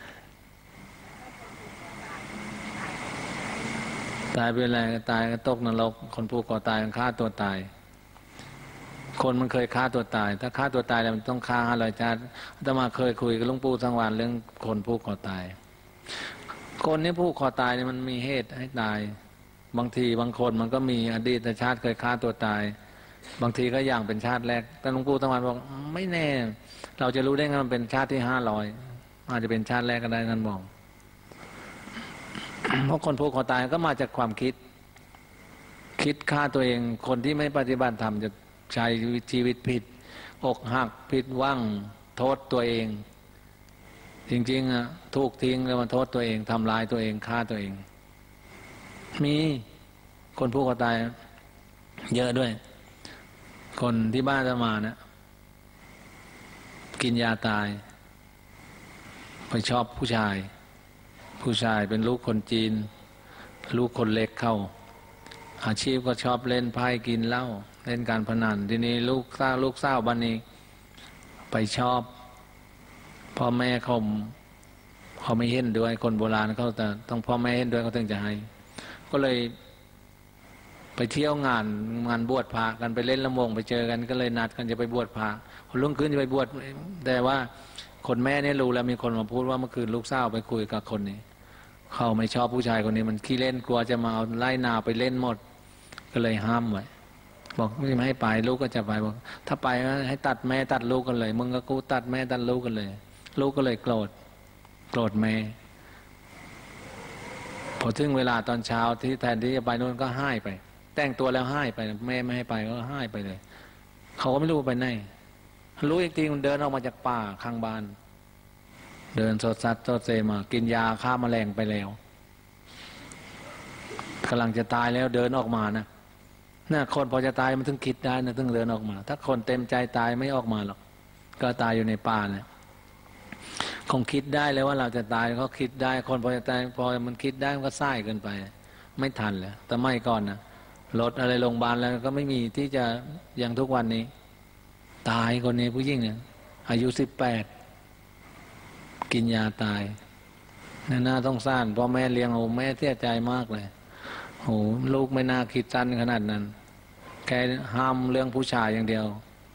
ตายเป็นอะไรตายก็ตกนรกคนผู้ก่อตายฆ่าตัวตายคนมันเคยฆ่าตัวตายถ้าฆ่าตัวตายแล้วมันต้องฆ่าห้าร้อยชาติอาตมาเคยคุยกับหลวงปู่สังวานเรื่องคนผู้ก่อตายคนนี้ผู้ก่อตายเนี่ยมันมีเหตุให้ตายบางทีบางคนมันก็มีอดีตชาติเคยฆ่าตัวตายบางทีก็อย่างเป็นชาติแรกแต่หลวงปู่สังวานบอกไม่แน่เราจะรู้ได้ไงมันเป็นชาติที่ห้าร้อยอาจจะเป็นชาติแรกก็ได้นั่นบอกเพราะคนผูกคอตายก็มาจากความคิดคิดฆ่าตัวเองคนที่ไม่ปฏิบัติธรรมจะใช้ชีวิตผิดอกหักผิดหวังโทษตัวเองจริงๆอ่ะถูกทิ้งแล้วมาโทษตัวเองทำลายตัวเองฆ่าตัวเองมีคนผูกคอตายเยอะด้วยคนที่บ้านจะมานะกินยาตายไปชอบผู้ชายผู้ชายเป็นลูกคนจีนลูกคนเล็กเข้าอาชีพก็ชอบเล่นไพ่กินเหล้าเล่นการพนันทีนี้ลูกสาวลูกสาวบ้านนี้ไปชอบพ่อแม่เขาเขาไม่เห็นด้วยคนโบราณเขาแต่ต้องพ่อแม่เห็นด้วยเขาถึงจะให้ก็เลยไปเที่ยวงานงานบวชพระกันไปเล่นละมงไปเจอกันก็เลยนัดกันจะไปบวชพระคนรุ่งขึ้นจะไปบวชแต่ว่าคนแม่เนี่ยรู้แล้วมีคนมาพูดว่าเมื่อคืนลูกสาวไปคุยกับคนนี้เขาไม่ชอบผู้ชายคนนี้มันขี้เล่นกลัวจะมาเอาไล่นาไปเล่นหมดก็เลยห้ามไว้บอกไม่ให้ไปลูกก็จะไปบอกถ้าไปให้ตัดแม่ตัดลูกกันเลยมึงกับกูตัดแม่ตัดลูกกันเลยลูกก็เลยโกรธโกรธแม่พอถึงเวลาตอนเช้าที่แทนที่จะไปนู่นก็ให้ไปแต่งตัวแล้วให้ไปแม่ไม่ให้ไปก็ให้ไปเลยเขาก็ไม่รู้ไปไหนรู้อีกทีมันเดินออกมาจากป่าข้างบ้านเดินสดซัดสดเซมากินยาฆ่าแมลงไปแล้วกำลังจะตายแล้วเดินออกมานะน่ะคนพอจะตายมันถึงคิดได้นะถึงเดินออกมาถ้าคนเต็มใจตายไม่ออกมาหรอกก็ตายอยู่ในป่าเนี่ยคงคิดได้เลยว่าเราจะตายเขาคิดได้คนพอจะตายพอมันคิดได้มันก็ส่ายเกินไปไม่ทันแล้วแต่ไม่ก่อนนะรถอะไรโรงพยาบาลแล้วก็ไม่มีที่จะอย่างทุกวันนี้ตายคนนี้ผู้หญิงเนี่ยอายุสิบแปดกินยาตายน่าต้องสร้างพ่อแม่เลี้ยงโอ้แม่เสียใจมากเลยโอ้ลูกไม่น่าคิดสั้นขนาดนั้นแค่ห้ามเรื่องผู้ชายอย่างเดียว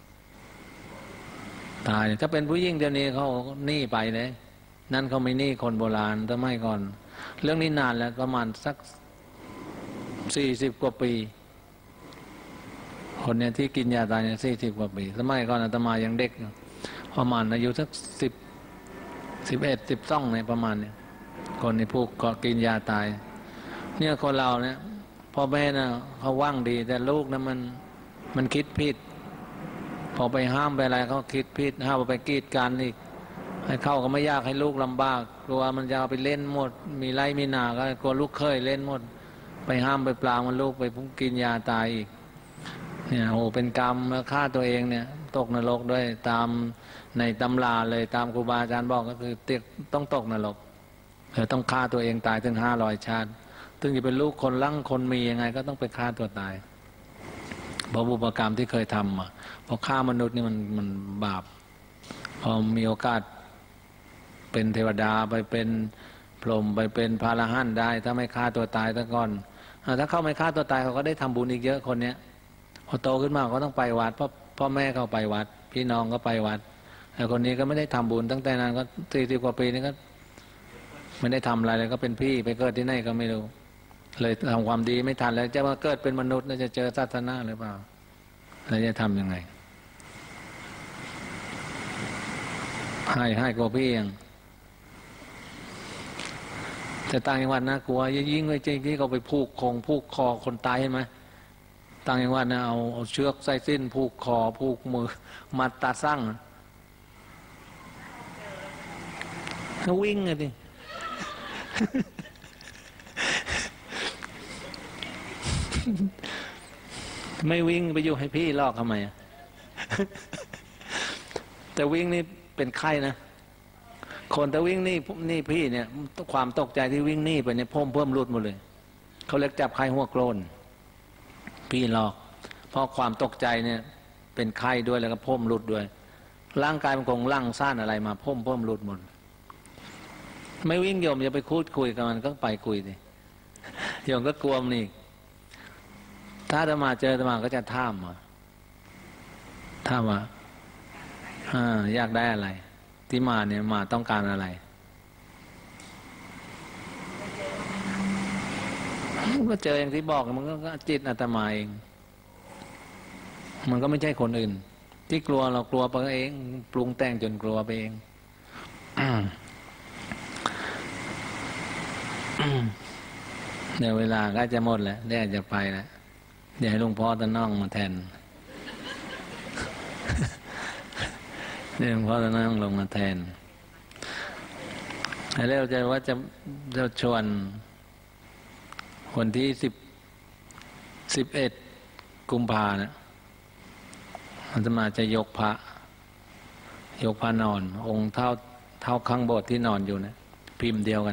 ตายถ้าเป็นผู้หญิงเดี๋ยวนี้เขาหนีไปเลยนั่นเขาไม่หนีคนโบราณแต่ไม่ก่อนเรื่องนี้นานแล้วประมาณสักสี่สิบกว่าปีคนเนี้ยที่กินยาตายเนี่ยสี่สิบกว่าปีสมัยก่อนอาตมายังเด็กประมาณอายุสักสิบสิบเอ็ดสิบสองเนี่ยประมาณเนี่ยคนในผู้ก็กินยาตายเนี่ยคนเราเนี่ยพ่อแม่นะเขาว่างดีแต่ลูกนะมันมันคิดผิดพอไปห้ามไปอะไรเขาคิดผิดห้ามไปกีดกันอีกให้เข้าก็ไม่ยากให้ลูกลำบากกลัวมันจะเอาไปเล่นหมดมีไล่มีหนาก็กลัวลูกเคยเล่นหมดไปห้ามไปปรามมันลูกไปพุ่งกินยาตายอีกเนี่ยโอ้เป็นกรรมแล้วฆ่าตัวเองเนี่ยตกนรกด้วยตามในตำราเลยตามครูบาอาจารย์บอกก็คือเตียต้องตกนรกเออต้องฆ่าตัวเองตายถึงห้าร้อยชาติถึงจะเป็นลูกคนลั่งคนมียังไงก็ต้องไปฆ่าตัวตายเพราะบุพกรรมที่เคยทำมาเพราะฆ่ามนุษย์นี่มันมันบาปพอมีโอกาสเป็นเทวดาไปเป็นพรหมไปเป็นพระอรหันต์ได้ถ้าไม่ฆ่าตัวตายซะก่อนถ้าเขาไม่ฆ่าตัวตายเขาก็ได้ทำบุญอีกเยอะคนเนี้ยพอโตขึ้นมาก็ต้องไปวัดเพราะพ่อแม่เขาไปวัดพี่น้องก็ไปวัดแต่คนนี้ก็ไม่ได้ทำบุญตั้งแต่นั้นก็สี่สิบกว่าปีนี่ก็ไม่ได้ทำอะไรเลยก็เป็นพี่ไปเกิดที่ไหนก็ไม่รู้เลยทำความดีไม่ทันแล้วจะมาเกิดเป็นมนุษย์แล้วจะเจอศาสนาหรือเปล่าแล้วจะทำยังไงให้ให้กว่าพี่ยังแต่ต่างจังหวัดน่ากลัวยิ่งเลยจริงที่เขาไปผูกคงผูกคอคนตายเห็นไหมต่างจังหวัดนะเอาเอาเชือกใส่สิ้นผูกคอผูกมือมัดตาสั่งเขาวิ่งเลยดิไม่วิ่งไปอยู่ให้พี่ลอกทำไมอ่ะแต่วิ่งนี่เป็นไข้นะคนแต่วิ่งนี่นี่พี่เนี่ยความตกใจที่วิ่งนี่ไปเนี่ยเพิ่มเพิ่มรุดหมดเลยเขาเรียกจับไข้หัวโกรนพี่ลอกเพราะความตกใจเนี่ยเป็นไข้ด้วยแล้วก็เพิ่มรุดด้วยร่างกายมันคงลั่งซ่านอะไรมาเพิ่มเพิ่มรุดหมดไม่วิ่งโยมอย่าไปคุยคุยกับมันก็ไปคุยดิโยมก็กลัวมันอีกถ้าจะมาเจอจะมาก็จะท่ามมาท่ามว่าอ่าอยากได้อะไรที่มาเนี่ยมาต้องการอะไรก็เจออย่างที่บอกมันก็จิตอาตมาเองมันก็ไม่ใช่คนอื่นที่กลัวเรากลัวไปเองปรุงแต่งจนกลัวไปเองเดี๋ยวเวลาก็จะหมดแล้วเดี๋ยวจะไปแล้วเดี๋ยวให้หลวงพ่อตะน้องมาแทนเดี๋ยวหลวงพ่อตะน้องลงมาแทนแล้วจะว่าจะจะชวนวันที่สิบสิบเอ็ดกุมภาเนี่ยมันจะมาจะยกพระยกพระนอนองค์เท่าเท่าข้างโบสถ์ที่นอนอยู่นะพิมพ์เดียวกัน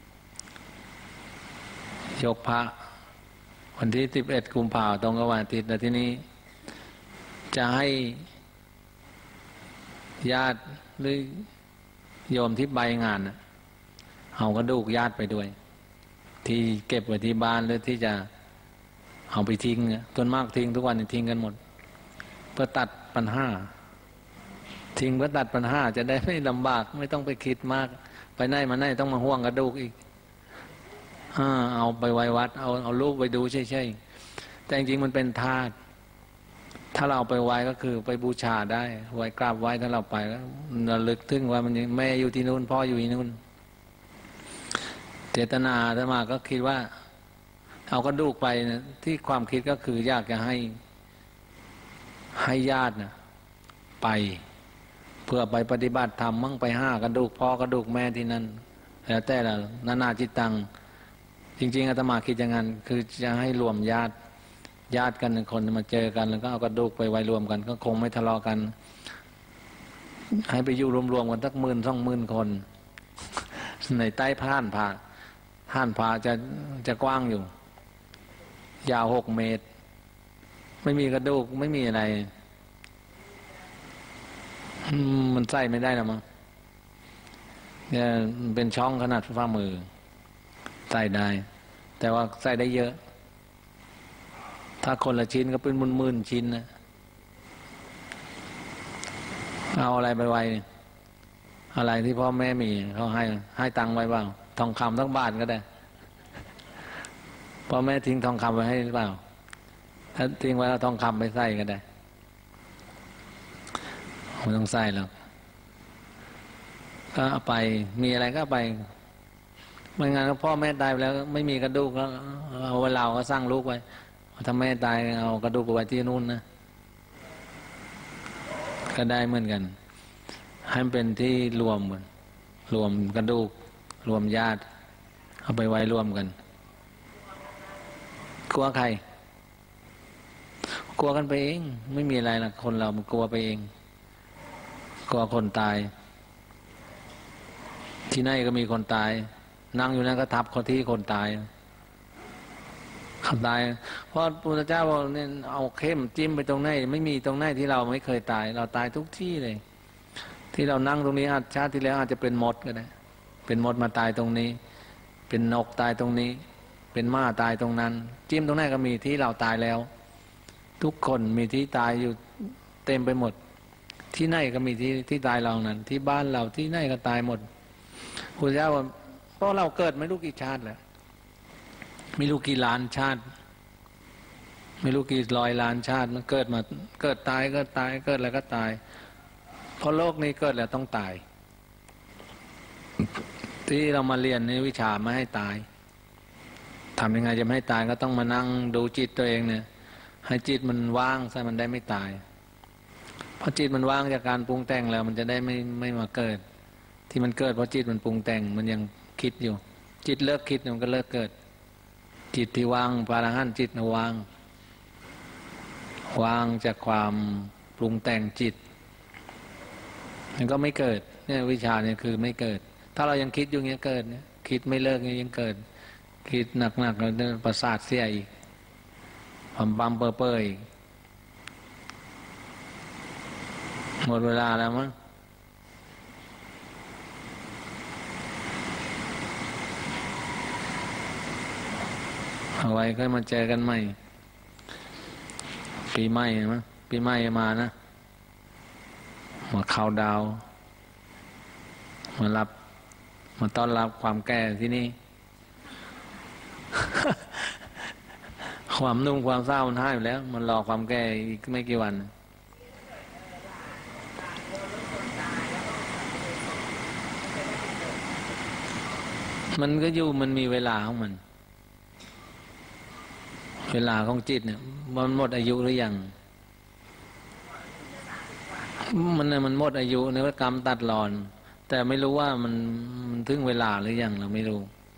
ยกพระวันที่สิบเอ็ดกุมภาตรงกับวันอาทิตย์แล้วที่นี้จะให้ญาติหรือโยมที่ใบงานเอากระดูกญาติไปด้วยที่เก็บไว้ที่บ้านหรือที่จะเอาไปทิ้งต้นมากทิ้งทุกวันทิ้งกันหมดเพื่อตัดปัญหาทิ้งเพื่อตัดปัญหาจะได้ไม่ลำบากไม่ต้องไปคิดมากไปไหนมาไหนต้องมาห่วงกระดูกอีกเอาไปไว้วัดเอาเอารูปไปดูใช่ๆแต่จริงๆมันเป็นธาตุถ้าเราไปไว้ก็คือไปบูชาได้ไว้กราบไว้ถ้าเราไปแล้วระลึกถึงว่ามันแม่อยู่ที่นู่นพ่ออยู่ที่นู่นเจตนาถ้ามาก็คิดว่าเอากระดูกไปนะที่ความคิดก็คืออยากจะให้ให้ญาตินะไปเพื่อไปปฏิบัติธรรมมั่งไปห้ากระดูกพ่อกระดูกแม่ที่นั่นแล้วแต่ละนานาจิตตังจริงๆอาตมาคิดอย่างนั้นคือจะให้รวมญาติญาติกันหนึ่งคนมาเจอกันแล้วก็เอากระดูกไปไว้รวมกันก็คงไม่ทะเลาะกันให้ไปอยู่รวมๆกันสักหมื่นสองหมื่นคนในใต้ผ่านผาผ่านผาจะจะกว้างอยู่ยาวหกเมตรไม่มีกระดูกไม่มีอะไรมันใส่ไม่ได้หรอมั้งเนี่ยเป็นช่องขนาดฝ่ามือใส่ได้แต่ว่าใส่ได้เยอะถ้าคนละชิ้นก็เป็นหมื่นๆชิ้นนะเอาอะไรไปไว้อะไรที่พ่อแม่มีเขาให้ให้ตังค์ไว้บ้างทองคำทั้งบาทก็ได้พ่อแม่ทิ้งทองคำไว้ให้หรือเปล่าถ้าทิ้งไว้เอาทองคำไปใส่ก็ได้ไม่ต้องใส่หรอกก็เอาไปมีอะไรก็ไปไม่งั้นพ่อแม่ตายไปแล้วไม่มีกระดูกแล้วเอาไว้เราก็สร้างลูกไว้ถ้าแม่ตายเอากระดูกไว้ที่นู่นนะก็ได้เหมือนกันให้เป็นที่รวมกันรวมกระดูกรวมญาติเอาไปไว้รวมกันกลัวใครกลัวกันไปเองไม่มีอะไรหรอกคนเรามันกลัวไปเองกลัวคนตายที่ไหนก็มีคนตายนั่งอยู่นั่นก็ทับคนที่คนตายคนตายเพราะพระพุทธเจ้าบอกเนี่ยเอาเข้มจิ้มไปตรงไหนไม่มีตรงไหนที่เราไม่เคยตายเราตายทุกที่เลยที่เรานั่งตรงนี้อาจชาติที่แล้วอาจจะเป็นมดก็ได้เป็นมดมาตายตรงนี้เป็นนกตายตรงนี้เป็นม้าตายตรงนั้นจิ้มตรงไหนก็มีที่เราตายแล้วทุกคนมีที่ตายอยู่เต็มไปหมดที่ไหนก็มีที่ที่ตายเรานั้นที่บ้านเราที่ไหนก็ตายหมดพระเจ้าว่าเพราะเราเกิดไม่รู้กี่ชาติแล้วไม่รู้กี่ล้านชาติไม่รู้กี่ร้อยล้านชาติมันเกิดมาเกิดตายก็ตายเกิดแล้วก็ตายเพราะโลกนี้เกิดแล้วต้องตายที่เรามาเรียนในวิชาไม่ให้ตายทำยังไงจะไม่ให้ตายก็ต้องมานั่งดูจิตตัวเองเนี่ยให้จิตมันว่างซะมันได้ไม่ตายเพราะจิตมันว่างจากการปรุงแต่งแล้วมันจะได้ไม่ไม่มาเกิดที่มันเกิดเพราะจิตมันปรุงแต่งมันยังคิดอยู่จิตเลิกคิดมันก็เลิกเกิดจิตที่ว่างพระอรหันต์จิตนะว่างว่างจากความปรุงแต่งจิตมันก็ไม่เกิดเนี่ยวิชาเนี่ยคือไม่เกิดถ้าเรายังคิดอยู่เงี้ยเกิดเนี่ยคิดไม่เลิกเงี้ยยังเกิดคิดหนักๆแล้วประสาทเสียอีกความบัมเปอร์เปอร์อีกหมดเวลาแล้วมั้งเอาไว้ค่อยมาเจอกันใหม่ปีใหม่มั้งปีใหม่มานะมาเข้าดาวมารับมาต้อนรับความแก่ที่นี่ ความนุ่มความเศร้ามันหายไปแล้วมันรอความแก่อีกไม่กี่วันมันก็อยู่มันมีเวลาของมันเวลาของจิตเนี่ยมันหมดอายุหรือยังมันเนี่ยมันหมดอายุในกรรมตัดรอนแต่ไม่รู้ว่ามันมันถึงเวลาหรือยังเราไม่รู้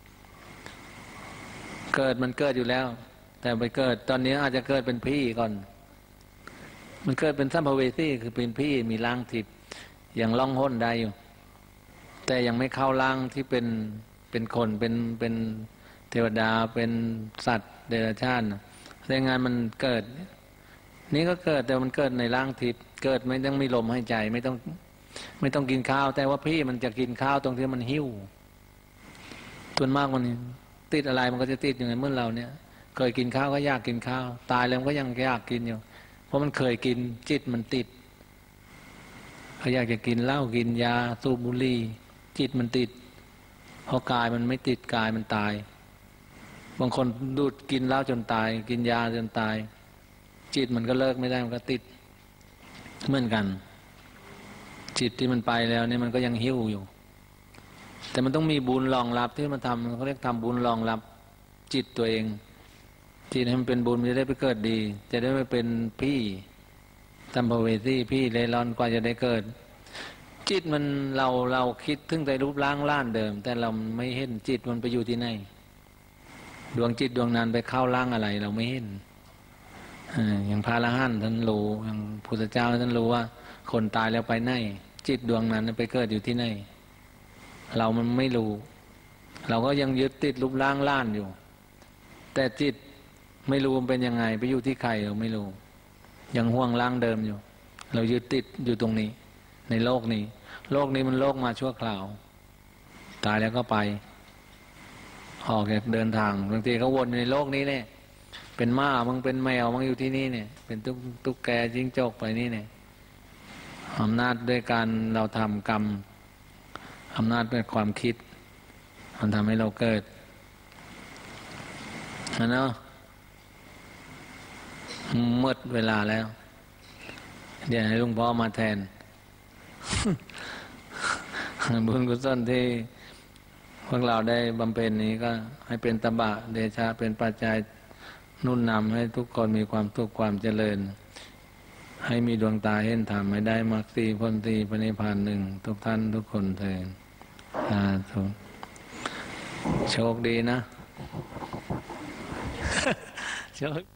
เกิดมันเกิดอยู่แล้วแต่ไปเกิดตอนนี้อาจจะเกิดเป็นพี่ก่อนมันเกิดเป็นสัมภเวสีคือเป็นพี่มีร่างทิพย์ยังล่องห้นได้อยู่แต่ยังไม่เข้าร่างที่เป็นเป็นคนเป็นเป็นเทวดาเป็นสัตว์เดรัจฉานแต่งานมันเกิดนี่ก็เกิดแต่มันเกิดในร่างทิพย์เกิดไม่ต้องมีลมหายใจไม่ต้องไม่ต้องกินข้าวแต่ว่าพี่มันจะกินข้าวตรงที่มันหิ้วส่วนมากมันติดอะไรมันก็จะติดอย่างไรเมื่อเราเนี่ยเคยกินข้าวก็อยากกินข้าวตายแล้วก็ยังอยากกินอยู่เพราะมันเคยกินจิตมันติดเขาอยากจะกินเหล้ากินยาสูบบุหรี่จิตมันติดพอกายมันไม่ติดกายมันตายบางคนดูดกินเหล้าจนตายกินยาจนตายจิตมันก็เลิกไม่ได้มันก็ติดเหมือนกันจิตที่มันไปแล้วนี่มันก็ยังหิ้วอยู่แต่มันต้องมีบุญรองรับที่มันทำเขาเรียกทำบุญรองรับจิตตัวเองจิตให้มันเป็นบุญมันจะได้ไปเกิดดีจะได้ไม่เป็นพี่สัมภเวสีพี่เล่ร่อนกว่าจะได้เกิดจิตมันเราเราคิดถึงแต่รูปร่างล้านเดิมแต่เราไม่เห็นจิตมันไปอยู่ที่ไหนดวงจิตดวงนั้นไปเข้าร่างอะไรเราไม่เห็นอย่างพระอรหันต์ท่านรู้อย่างพุทธเจ้าท่านรู้ว่าคนตายแล้วไปไหนจิตดวงนั้นไปเกิดอยู่ที่ไหนเรามันไม่รู้เราก็ยังยึดติดรูปร่างล้านอยู่แต่จิตไม่รู้มันเป็นยังไงไปอยู่ที่ใครเราไม่รู้ยังห่วงร่างเดิมอยู่เรายึดติดอยู่ตรงนี้ในโลกนี้โลกนี้มันโลกมาชั่วคราวตายแล้วก็ไปออกจากเดินทางบางทีเขาวนในโลกนี้เนี่ยเป็นม้ามึงเป็นแมวมึงอยู่ที่นี่เนี่ยเป็นตุ๊กตุ๊กแกจิ้งจกไปนี่เนี่ยอำนาจด้วยการเราทำกรรมอำนาจด้วยความคิดมันทำให้เราเกิดนะเนาะหมดเวลาแล้วเดี๋ยวให้หลวงพ่อมาแทนบุญกุศลที่พวกเราได้บำเพ็ญนี้ก็ให้เป็นตบะเดชะเป็นปัจจัยนุ่นนำให้ทุกคนมีความทุกข์ความเจริญให้มีดวงตาเห็นธรรมให้ได้มรรคสี่ผลสี่พระนิพพานหนึ่งทุกท่านทุกคนเถิดสาธุโชคดีนะ โชค